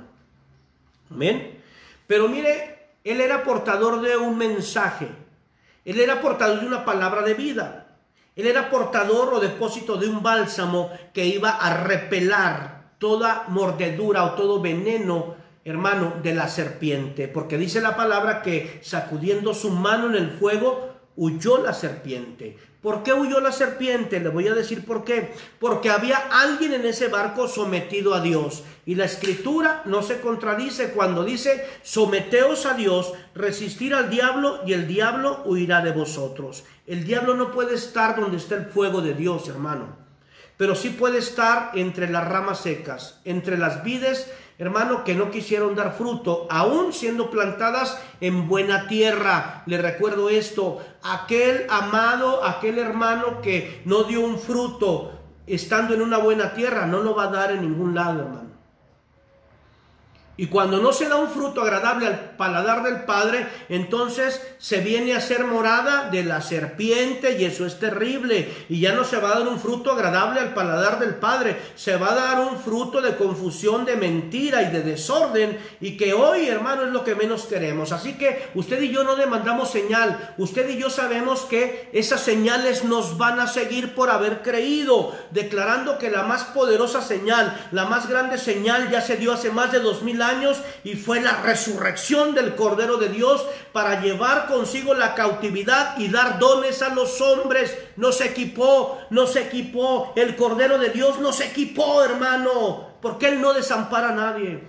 Amén. Pero mire, él era portador de un mensaje. Él era portador de una palabra de vida. Él era portador o depósito de un bálsamo que iba a repelar toda mordedura o todo veneno, hermano, de la serpiente, porque dice la palabra que sacudiendo su mano en el fuego, huyó la serpiente. ¿Por qué huyó la serpiente? Le voy a decir por qué. Porque había alguien en ese barco sometido a Dios. Y la escritura no se contradice cuando dice, someteos a Dios, resistir al diablo y el diablo huirá de vosotros. El diablo no puede estar donde está el fuego de Dios, hermano. Pero sí puede estar entre las ramas secas, entre las vides, hermano, que no quisieron dar fruto, aún siendo plantadas en buena tierra. Le recuerdo esto, aquel amado, aquel hermano que no dio un fruto estando en una buena tierra, no lo va a dar en ningún lado, hermano. Y cuando no se da un fruto agradable al paladar del Padre, entonces se viene a ser morada de la serpiente y eso es terrible. Y ya no se va a dar un fruto agradable al paladar del Padre, se va a dar un fruto de confusión, de mentira y de desorden, y que hoy, hermano, es lo que menos queremos. Así que usted y yo no demandamos señal, usted y yo sabemos que esas señales nos van a seguir por haber creído, declarando que la más poderosa señal, la más grande señal ya se dio hace más de dos mil años. Y fue la resurrección del Cordero de Dios para llevar consigo la cautividad y dar dones a los hombres. Nos equipó, nos equipó. El Cordero de Dios nos equipó, hermano, porque Él no desampara a nadie.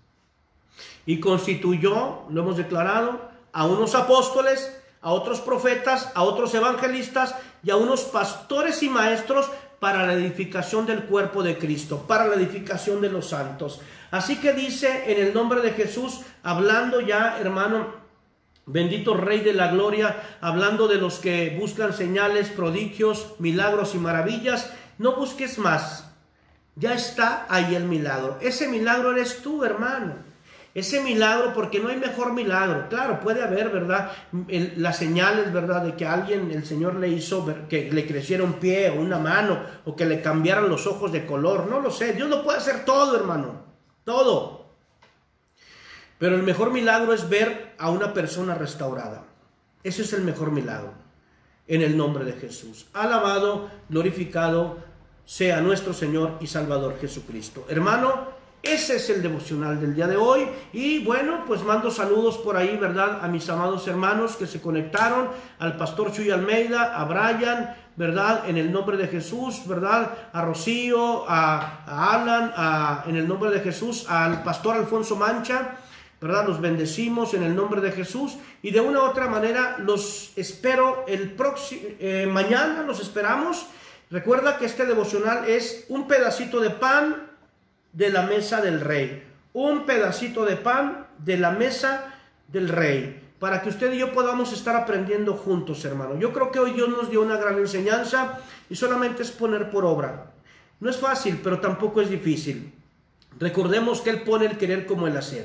Y constituyó, lo hemos declarado, a unos apóstoles, a otros profetas, a otros evangelistas y a unos pastores y maestros para la edificación del cuerpo de Cristo, para la edificación de los santos. Así que dice en el nombre de Jesús, hablando ya, hermano, bendito Rey de la Gloria, hablando de los que buscan señales, prodigios, milagros y maravillas, no busques más, ya está ahí el milagro. Ese milagro eres tú, hermano. Ese milagro, porque no hay mejor milagro. Claro, puede haber, ¿verdad? El, las señales, ¿verdad? De que alguien, el Señor le hizo, que le creciera un pie o una mano, o que le cambiaran los ojos de color. No lo sé. Dios lo puede hacer todo, hermano. Todo. Pero el mejor milagro es ver a una persona restaurada. Ese es el mejor milagro. En el nombre de Jesús. Alabado, glorificado sea nuestro Señor y Salvador Jesucristo. Hermano, ese es el devocional del día de hoy. Y bueno, pues mando saludos por ahí, ¿verdad? A mis amados hermanos que se conectaron, al pastor Chuy Almeida, a Brian, ¿verdad? En el nombre de Jesús, ¿verdad? A Rocío, a, a Alan, a, en el nombre de Jesús, al pastor Alfonso Mancha, ¿verdad? Los bendecimos en el nombre de Jesús. Y de una u otra manera los espero el próximo, eh, mañana los esperamos. Recuerda que este devocional es un pedacito de pan de la mesa del Rey, un pedacito de pan de la mesa del Rey, para que usted y yo podamos estar aprendiendo juntos, hermano. Yo creo que hoy Dios nos dio una gran enseñanza y solamente es poner por obra. No es fácil, pero tampoco es difícil. Recordemos que Él pone el querer como el hacer.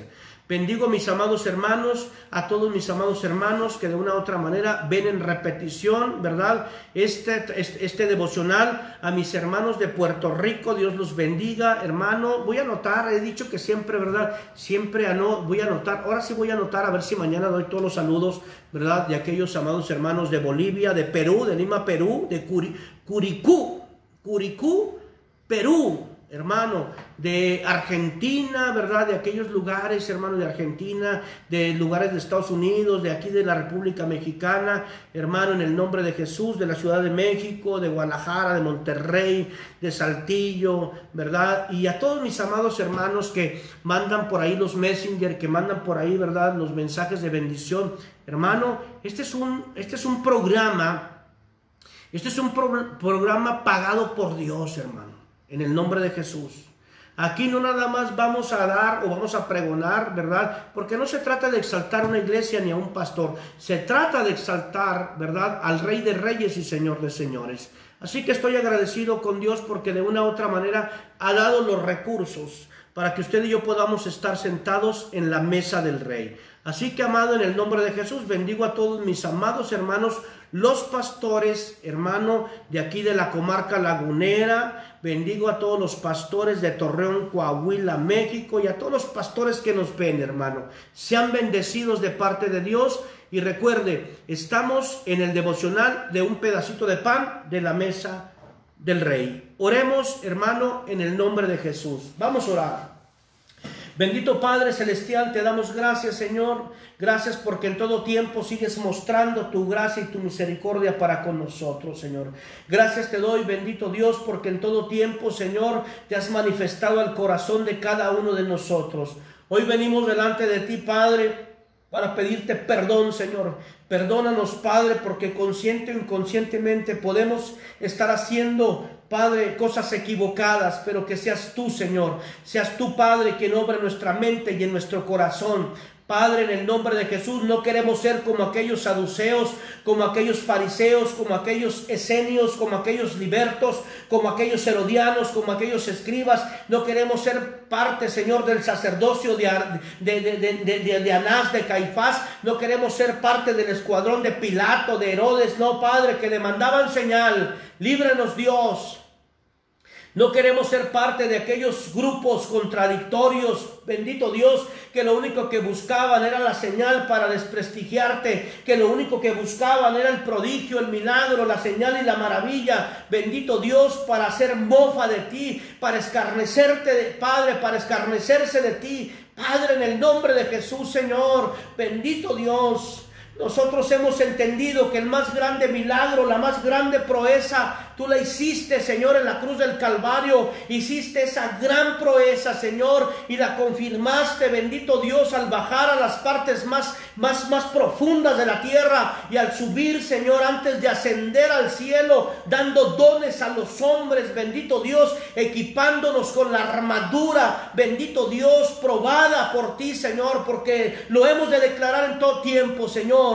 Bendigo a mis amados hermanos, a todos mis amados hermanos que de una u otra manera ven en repetición, ¿verdad? Este, este, este devocional, a mis hermanos de Puerto Rico, Dios los bendiga, hermano. Voy a anotar, he dicho que siempre, ¿verdad? Siempre ano, voy a anotar, ahora sí voy a anotar, a ver si mañana doy todos los saludos, ¿verdad? De aquellos amados hermanos de Bolivia, de Perú, de Lima, Perú, de Curi, Curicú, Curicú, Perú. Hermano, de Argentina, ¿verdad? De aquellos lugares, hermano, de Argentina, de lugares de Estados Unidos, de aquí de la República Mexicana, hermano, en el nombre de Jesús, de la Ciudad de México, de Guadalajara, de Monterrey, de Saltillo, ¿verdad? Y a todos mis amados hermanos que mandan por ahí los messenger, que mandan por ahí, ¿verdad? Los mensajes de bendición. Hermano, este es un, este es un programa, este es un pro, programa pagado por Dios, hermano. En el nombre de Jesús. Aquí no nada más vamos a dar o vamos a pregonar, ¿verdad? Porque no se trata de exaltar a una iglesia ni a un pastor. Se trata de exaltar, ¿verdad? Al Rey de Reyes y Señor de Señores. Así que estoy agradecido con Dios porque de una u otra manera ha dado los recursos para que usted y yo podamos estar sentados en la mesa del Rey. Así que, amado, en el nombre de Jesús, bendigo a todos mis amados hermanos, los pastores, hermano, de aquí de la comarca lagunera. Bendigo a todos los pastores de Torreón, Coahuila, México, y a todos los pastores que nos ven, hermano. Sean bendecidos de parte de Dios. Y recuerde, estamos en el devocional de un pedacito de pan de la mesa del Rey. Oremos, hermano, en el nombre de Jesús. Vamos a orar. Bendito Padre Celestial, te damos gracias, Señor. Gracias porque en todo tiempo sigues mostrando tu gracia y tu misericordia para con nosotros, Señor. Gracias te doy, bendito Dios, porque en todo tiempo, Señor, te has manifestado al corazón de cada uno de nosotros. Hoy venimos delante de ti, Padre, para pedirte perdón, Señor. Perdónanos, Padre, porque consciente o inconscientemente podemos estar haciendo, Padre, cosas equivocadas, pero que seas tú, Señor, seas tú, Padre, quien obra en nuestra mente y en nuestro corazón. Padre, en el nombre de Jesús, no queremos ser como aquellos saduceos, como aquellos fariseos, como aquellos esenios, como aquellos libertos, como aquellos herodianos, como aquellos escribas. No queremos ser parte, Señor, del sacerdocio de, de, de, de, de, de Anás, de Caifás. No queremos ser parte del escuadrón de Pilato, de Herodes. No, Padre, que demandaban señal. Líbranos, Dios. No queremos ser parte de aquellos grupos contradictorios, bendito Dios, que lo único que buscaban era la señal para desprestigiarte, que lo único que buscaban era el prodigio, el milagro, la señal y la maravilla, bendito Dios, para hacer mofa de ti, para escarnecerte, Padre, para escarnecerse de ti, Padre, en el nombre de Jesús, Señor, bendito Dios. Nosotros hemos entendido que el más grande milagro, la más grande proeza, tú la hiciste, Señor, en la cruz del Calvario. Hiciste esa gran proeza, Señor, y la confirmaste, bendito Dios, al bajar a las partes más, más, más profundas de la tierra y al subir, Señor, antes de ascender al cielo, dando dones a los hombres, bendito Dios, equipándonos con la armadura, bendito Dios, probada por ti, Señor, porque lo hemos de declarar en todo tiempo, Señor.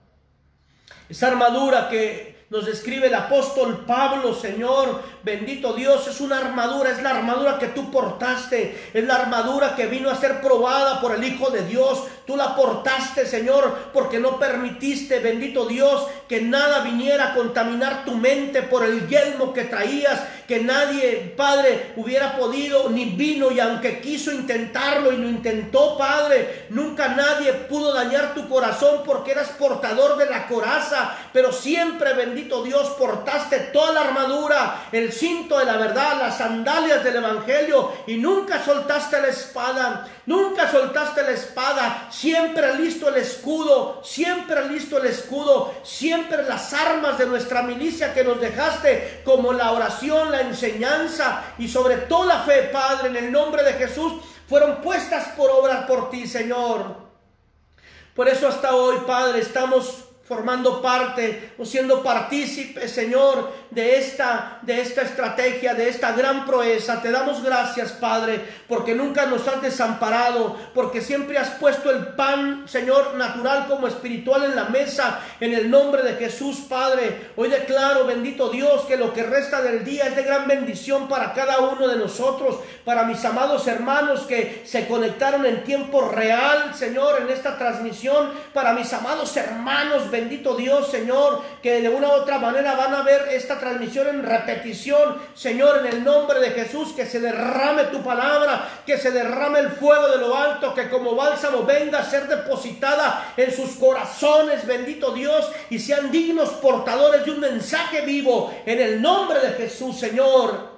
Esa armadura que nos describe el apóstol Pablo, Señor, bendito Dios, es una armadura, es la armadura que tú portaste, es la armadura que vino a ser probada por el Hijo de Dios. Tú la portaste, Señor, porque no permitiste, bendito Dios, que nada viniera a contaminar tu mente por el yelmo que traías, que nadie, Padre, hubiera podido, ni vino, y aunque quiso intentarlo y lo intentó, Padre, nunca nadie pudo dañar tu corazón porque eras portador de la coraza, pero siempre, bendito Dios, portaste toda la armadura, el cinto de la verdad, las sandalias del evangelio, y nunca soltaste la espada, nunca soltaste la espada, siempre listo el escudo, siempre listo el escudo, siempre las armas de nuestra milicia que nos dejaste, como la oración, la enseñanza y sobre todo la fe, Padre, en el nombre de Jesús, fueron puestas por obra por ti, Señor. Por eso hasta hoy, Padre, estamos formando parte o siendo partícipe, Señor, de esta, de esta estrategia, de esta gran proeza. Te damos gracias, Padre, porque nunca nos has desamparado, porque siempre has puesto el pan, Señor, natural como espiritual en la mesa, en el nombre de Jesús, Padre. Hoy declaro, bendito Dios, que lo que resta del día es de gran bendición para cada uno de nosotros, para mis amados hermanos que se conectaron en tiempo real, Señor, en esta transmisión, para mis amados hermanos, bendito Dios, Señor, que de una u otra manera van a ver esta transmisión en repetición, Señor, en el nombre de Jesús, que se derrame tu palabra, que se derrame el fuego de lo alto, que como bálsamo venga a ser depositada en sus corazones, bendito Dios, y sean dignos portadores de un mensaje vivo, en el nombre de Jesús, Señor.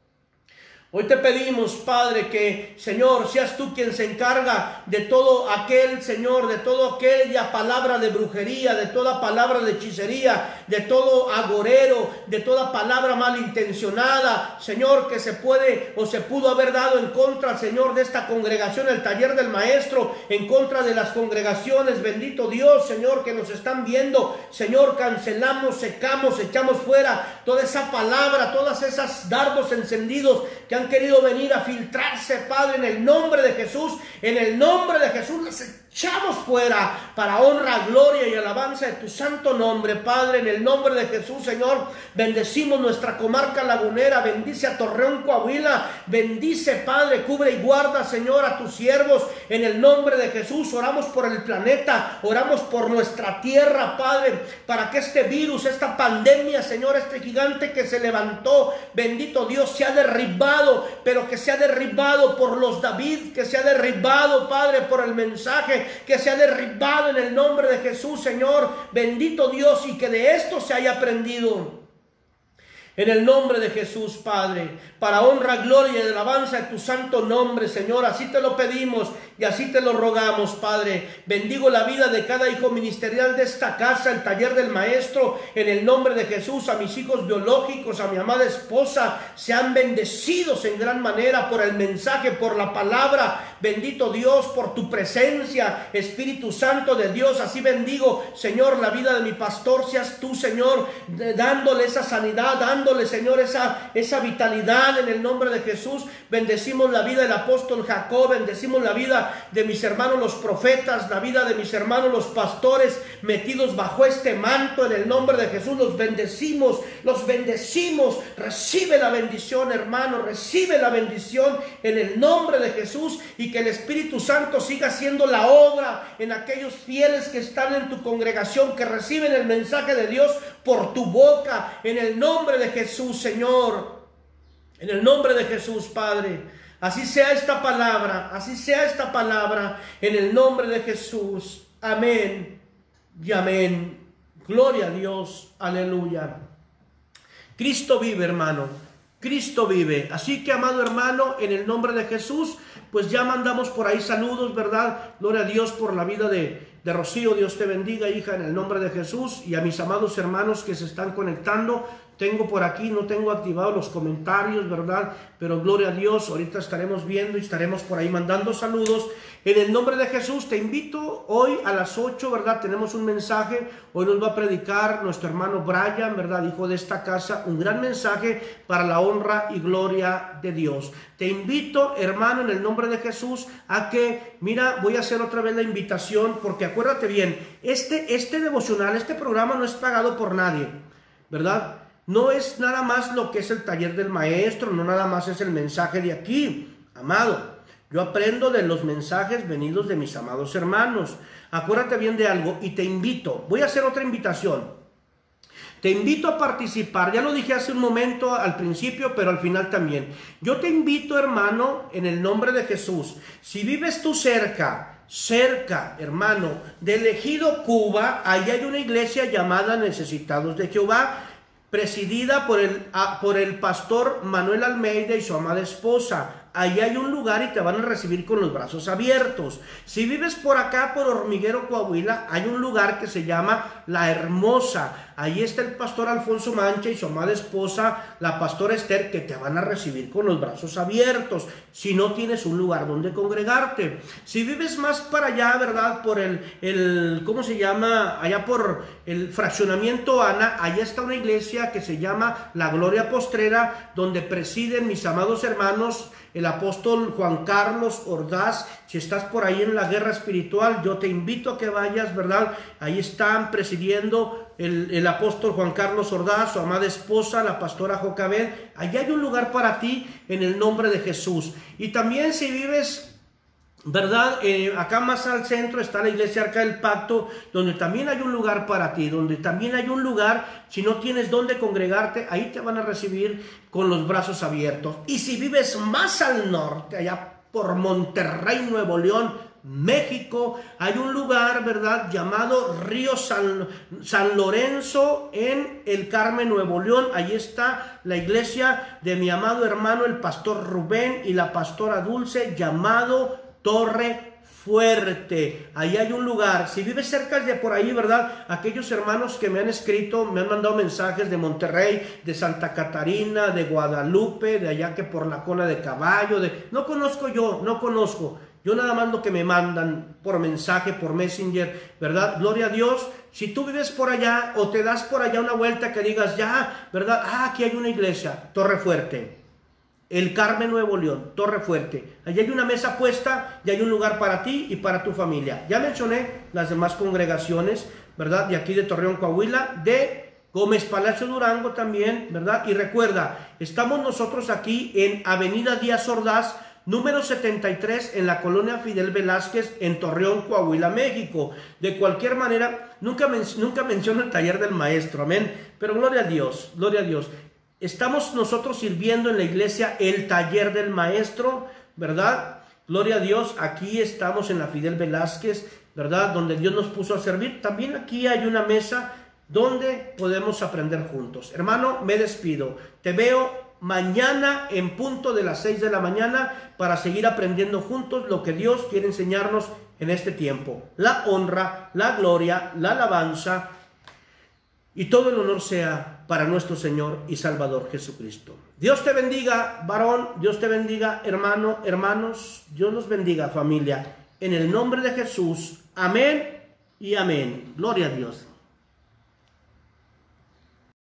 Hoy te pedimos, Padre, que, Señor, seas tú quien se encarga de todo aquel, Señor, de toda aquella palabra de brujería, de toda palabra de hechicería, de todo agorero, de toda palabra malintencionada, Señor, que se puede o se pudo haber dado en contra, Señor, de esta congregación, el taller del maestro, en contra de las congregaciones, bendito Dios, Señor, que nos están viendo, Señor, cancelamos, secamos, echamos fuera toda esa palabra, todas esas dardos encendidos que han querido venir a filtrarse, Padre, en el nombre de Jesús, en el nombre de Jesús, las echamos fuera para honra, gloria y alabanza de tu santo nombre, Padre, en el nombre de Jesús, Señor. Bendecimos nuestra comarca lagunera, bendice a Torreón, Coahuila, bendice, Padre, cubre y guarda, Señor, a tus siervos, en el nombre de Jesús. Oramos por el planeta, oramos por nuestra tierra, Padre, para que este virus, esta pandemia, Señor, este gigante que se levantó, bendito Dios, sea derribado, pero que sea derribado por los David, que sea derribado, Padre, por el mensaje, que sea derribado en el nombre de Jesús, Señor, bendito Dios, y que de esto se haya aprendido. En el nombre de Jesús, Padre, para honra, gloria y alabanza de tu santo nombre, Señor, así te lo pedimos y así te lo rogamos, Padre. Bendigo la vida de cada hijo ministerial de esta casa, el taller del maestro, en el nombre de Jesús. A mis hijos biológicos, a mi amada esposa, sean bendecidos en gran manera por el mensaje, por la palabra. Bendito Dios, por tu presencia, Espíritu Santo de Dios. Así bendigo, Señor, la vida de mi pastor. Seas tú, Señor, dándole esa sanidad, dándole, Señor, esa, esa vitalidad en el nombre de Jesús. Bendecimos la vida del apóstol Jacob, bendecimos la vida de mis hermanos los profetas, la vida de mis hermanos los pastores metidos bajo este manto, en el nombre de Jesús. Los bendecimos, los bendecimos. Recibe la bendición, hermano, recibe la bendición en el nombre de Jesús, y que el Espíritu Santo siga haciendo la obra en aquellos fieles que están en tu congregación, que reciben el mensaje de Dios por tu boca, en el nombre de Jesús, Señor, en el nombre de Jesús, Padre. Así sea esta palabra, así sea esta palabra, en el nombre de Jesús. Amén y amén. Gloria a Dios, aleluya. Cristo vive, hermano, Cristo vive. Así que, amado hermano, en el nombre de Jesús, pues ya mandamos por ahí saludos, ¿verdad? Gloria a Dios por la vida de, de Rocío. Dios te bendiga, hija, en el nombre de Jesús. Y a mis amados hermanos que se están conectando, tengo por aquí, no tengo activados los comentarios, ¿verdad? Pero gloria a Dios, ahorita estaremos viendo y estaremos por ahí mandando saludos. En el nombre de Jesús te invito hoy a las ocho, ¿verdad? Tenemos un mensaje, hoy nos va a predicar nuestro hermano Brian, ¿verdad? Hijo de esta casa, un gran mensaje para la honra y gloria de Dios. Te invito, hermano, en el nombre de Jesús, a que, mira, voy a hacer otra vez la invitación, porque acuérdate bien, este, este devocional, este programa no es pagado por nadie, ¿verdad? No es nada más lo que es el taller del maestro, no nada más es el mensaje de aquí, amado. Yo aprendo de los mensajes venidos de mis amados hermanos. Acuérdate bien de algo y te invito, voy a hacer otra invitación. Te invito a participar, ya lo dije hace un momento al principio, pero al final también. Yo te invito, hermano, en el nombre de Jesús, si vives tú cerca, cerca, hermano, del Ejido Cuba, ahí hay una iglesia llamada Necesitados de Jehová, presidida por el, por el pastor Manuel Almeida y su amada esposa. ahí hay un lugar y te van a recibir con los brazos abiertos. Si vives por acá, por Hormiguero, Coahuila, hay un lugar que se llama La Hermosa. Ahí está el pastor Alfonso Mancha y su amada esposa, la pastora Esther, que te van a recibir con los brazos abiertos, si no tienes un lugar donde congregarte. Si vives más para allá, ¿verdad? Por el, el ¿cómo se llama? Allá por el fraccionamiento Ana, allá está una iglesia que se llama La Gloria Postrera, donde presiden mis amados hermanos, el apóstol Juan Carlos Ordaz. Si estás por ahí en la guerra espiritual, yo te invito a que vayas, ¿verdad? Ahí están presidiendo el, el apóstol Juan Carlos Ordaz, su amada esposa, la pastora Jocabed. Allí hay un lugar para ti en el nombre de Jesús. Y también si vives, ¿verdad? Eh, acá más al centro está la iglesia Arca del Pacto, donde también hay un lugar para ti, donde también hay un lugar, si no tienes dónde congregarte, ahí te van a recibir con los brazos abiertos. Y si vives más al norte, allá por Monterrey, Nuevo León, México, hay un lugar, ¿verdad?, llamado Río San, San Lorenzo en el Carmen, Nuevo León. Ahí está la iglesia de mi amado hermano, el pastor Rubén, y la pastora Dulce, llamado Torre Fuerte. Ahí hay un lugar. Si vives cerca de por ahí, ¿verdad? Aquellos hermanos que me han escrito, me han mandado mensajes de Monterrey, de Santa Catarina, de Guadalupe, de allá que por la Cola de Caballo, de... no conozco yo, no conozco. Yo nada más lo que me mandan por mensaje, por Messenger, ¿verdad? Gloria a Dios. Si tú vives por allá o te das por allá una vuelta que digas, ya, ¿verdad? Ah, aquí hay una iglesia, Torre Fuerte. El Carmen, Nuevo León, Torre Fuerte. Allí hay una mesa puesta y hay un lugar para ti y para tu familia. Ya mencioné las demás congregaciones, ¿verdad? De aquí de Torreón, Coahuila, de Gómez Palacio, Durango también, ¿verdad? Y recuerda, estamos nosotros aquí en Avenida Díaz Ordaz, número setenta y tres, en la colonia Fidel Velázquez, en Torreón, Coahuila, México. De cualquier manera, nunca, men nunca menciono el taller del maestro, amén. Pero gloria a Dios, gloria a Dios. Estamos nosotros sirviendo en la iglesia el taller del maestro, ¿verdad? Gloria a Dios, aquí estamos en la Fidel Velázquez, ¿verdad? Donde Dios nos puso a servir. También aquí hay una mesa donde podemos aprender juntos. Hermano, me despido. Te veo mañana en punto de las seis de la mañana para seguir aprendiendo juntos lo que Dios quiere enseñarnos en este tiempo. La honra, la gloria, la alabanza y todo el honor sea para nuestro Señor y Salvador Jesucristo. Dios te bendiga, varón. Dios te bendiga, hermano, hermanos. Dios nos bendiga, familia. En el nombre de Jesús. Amén y amén. Gloria a Dios.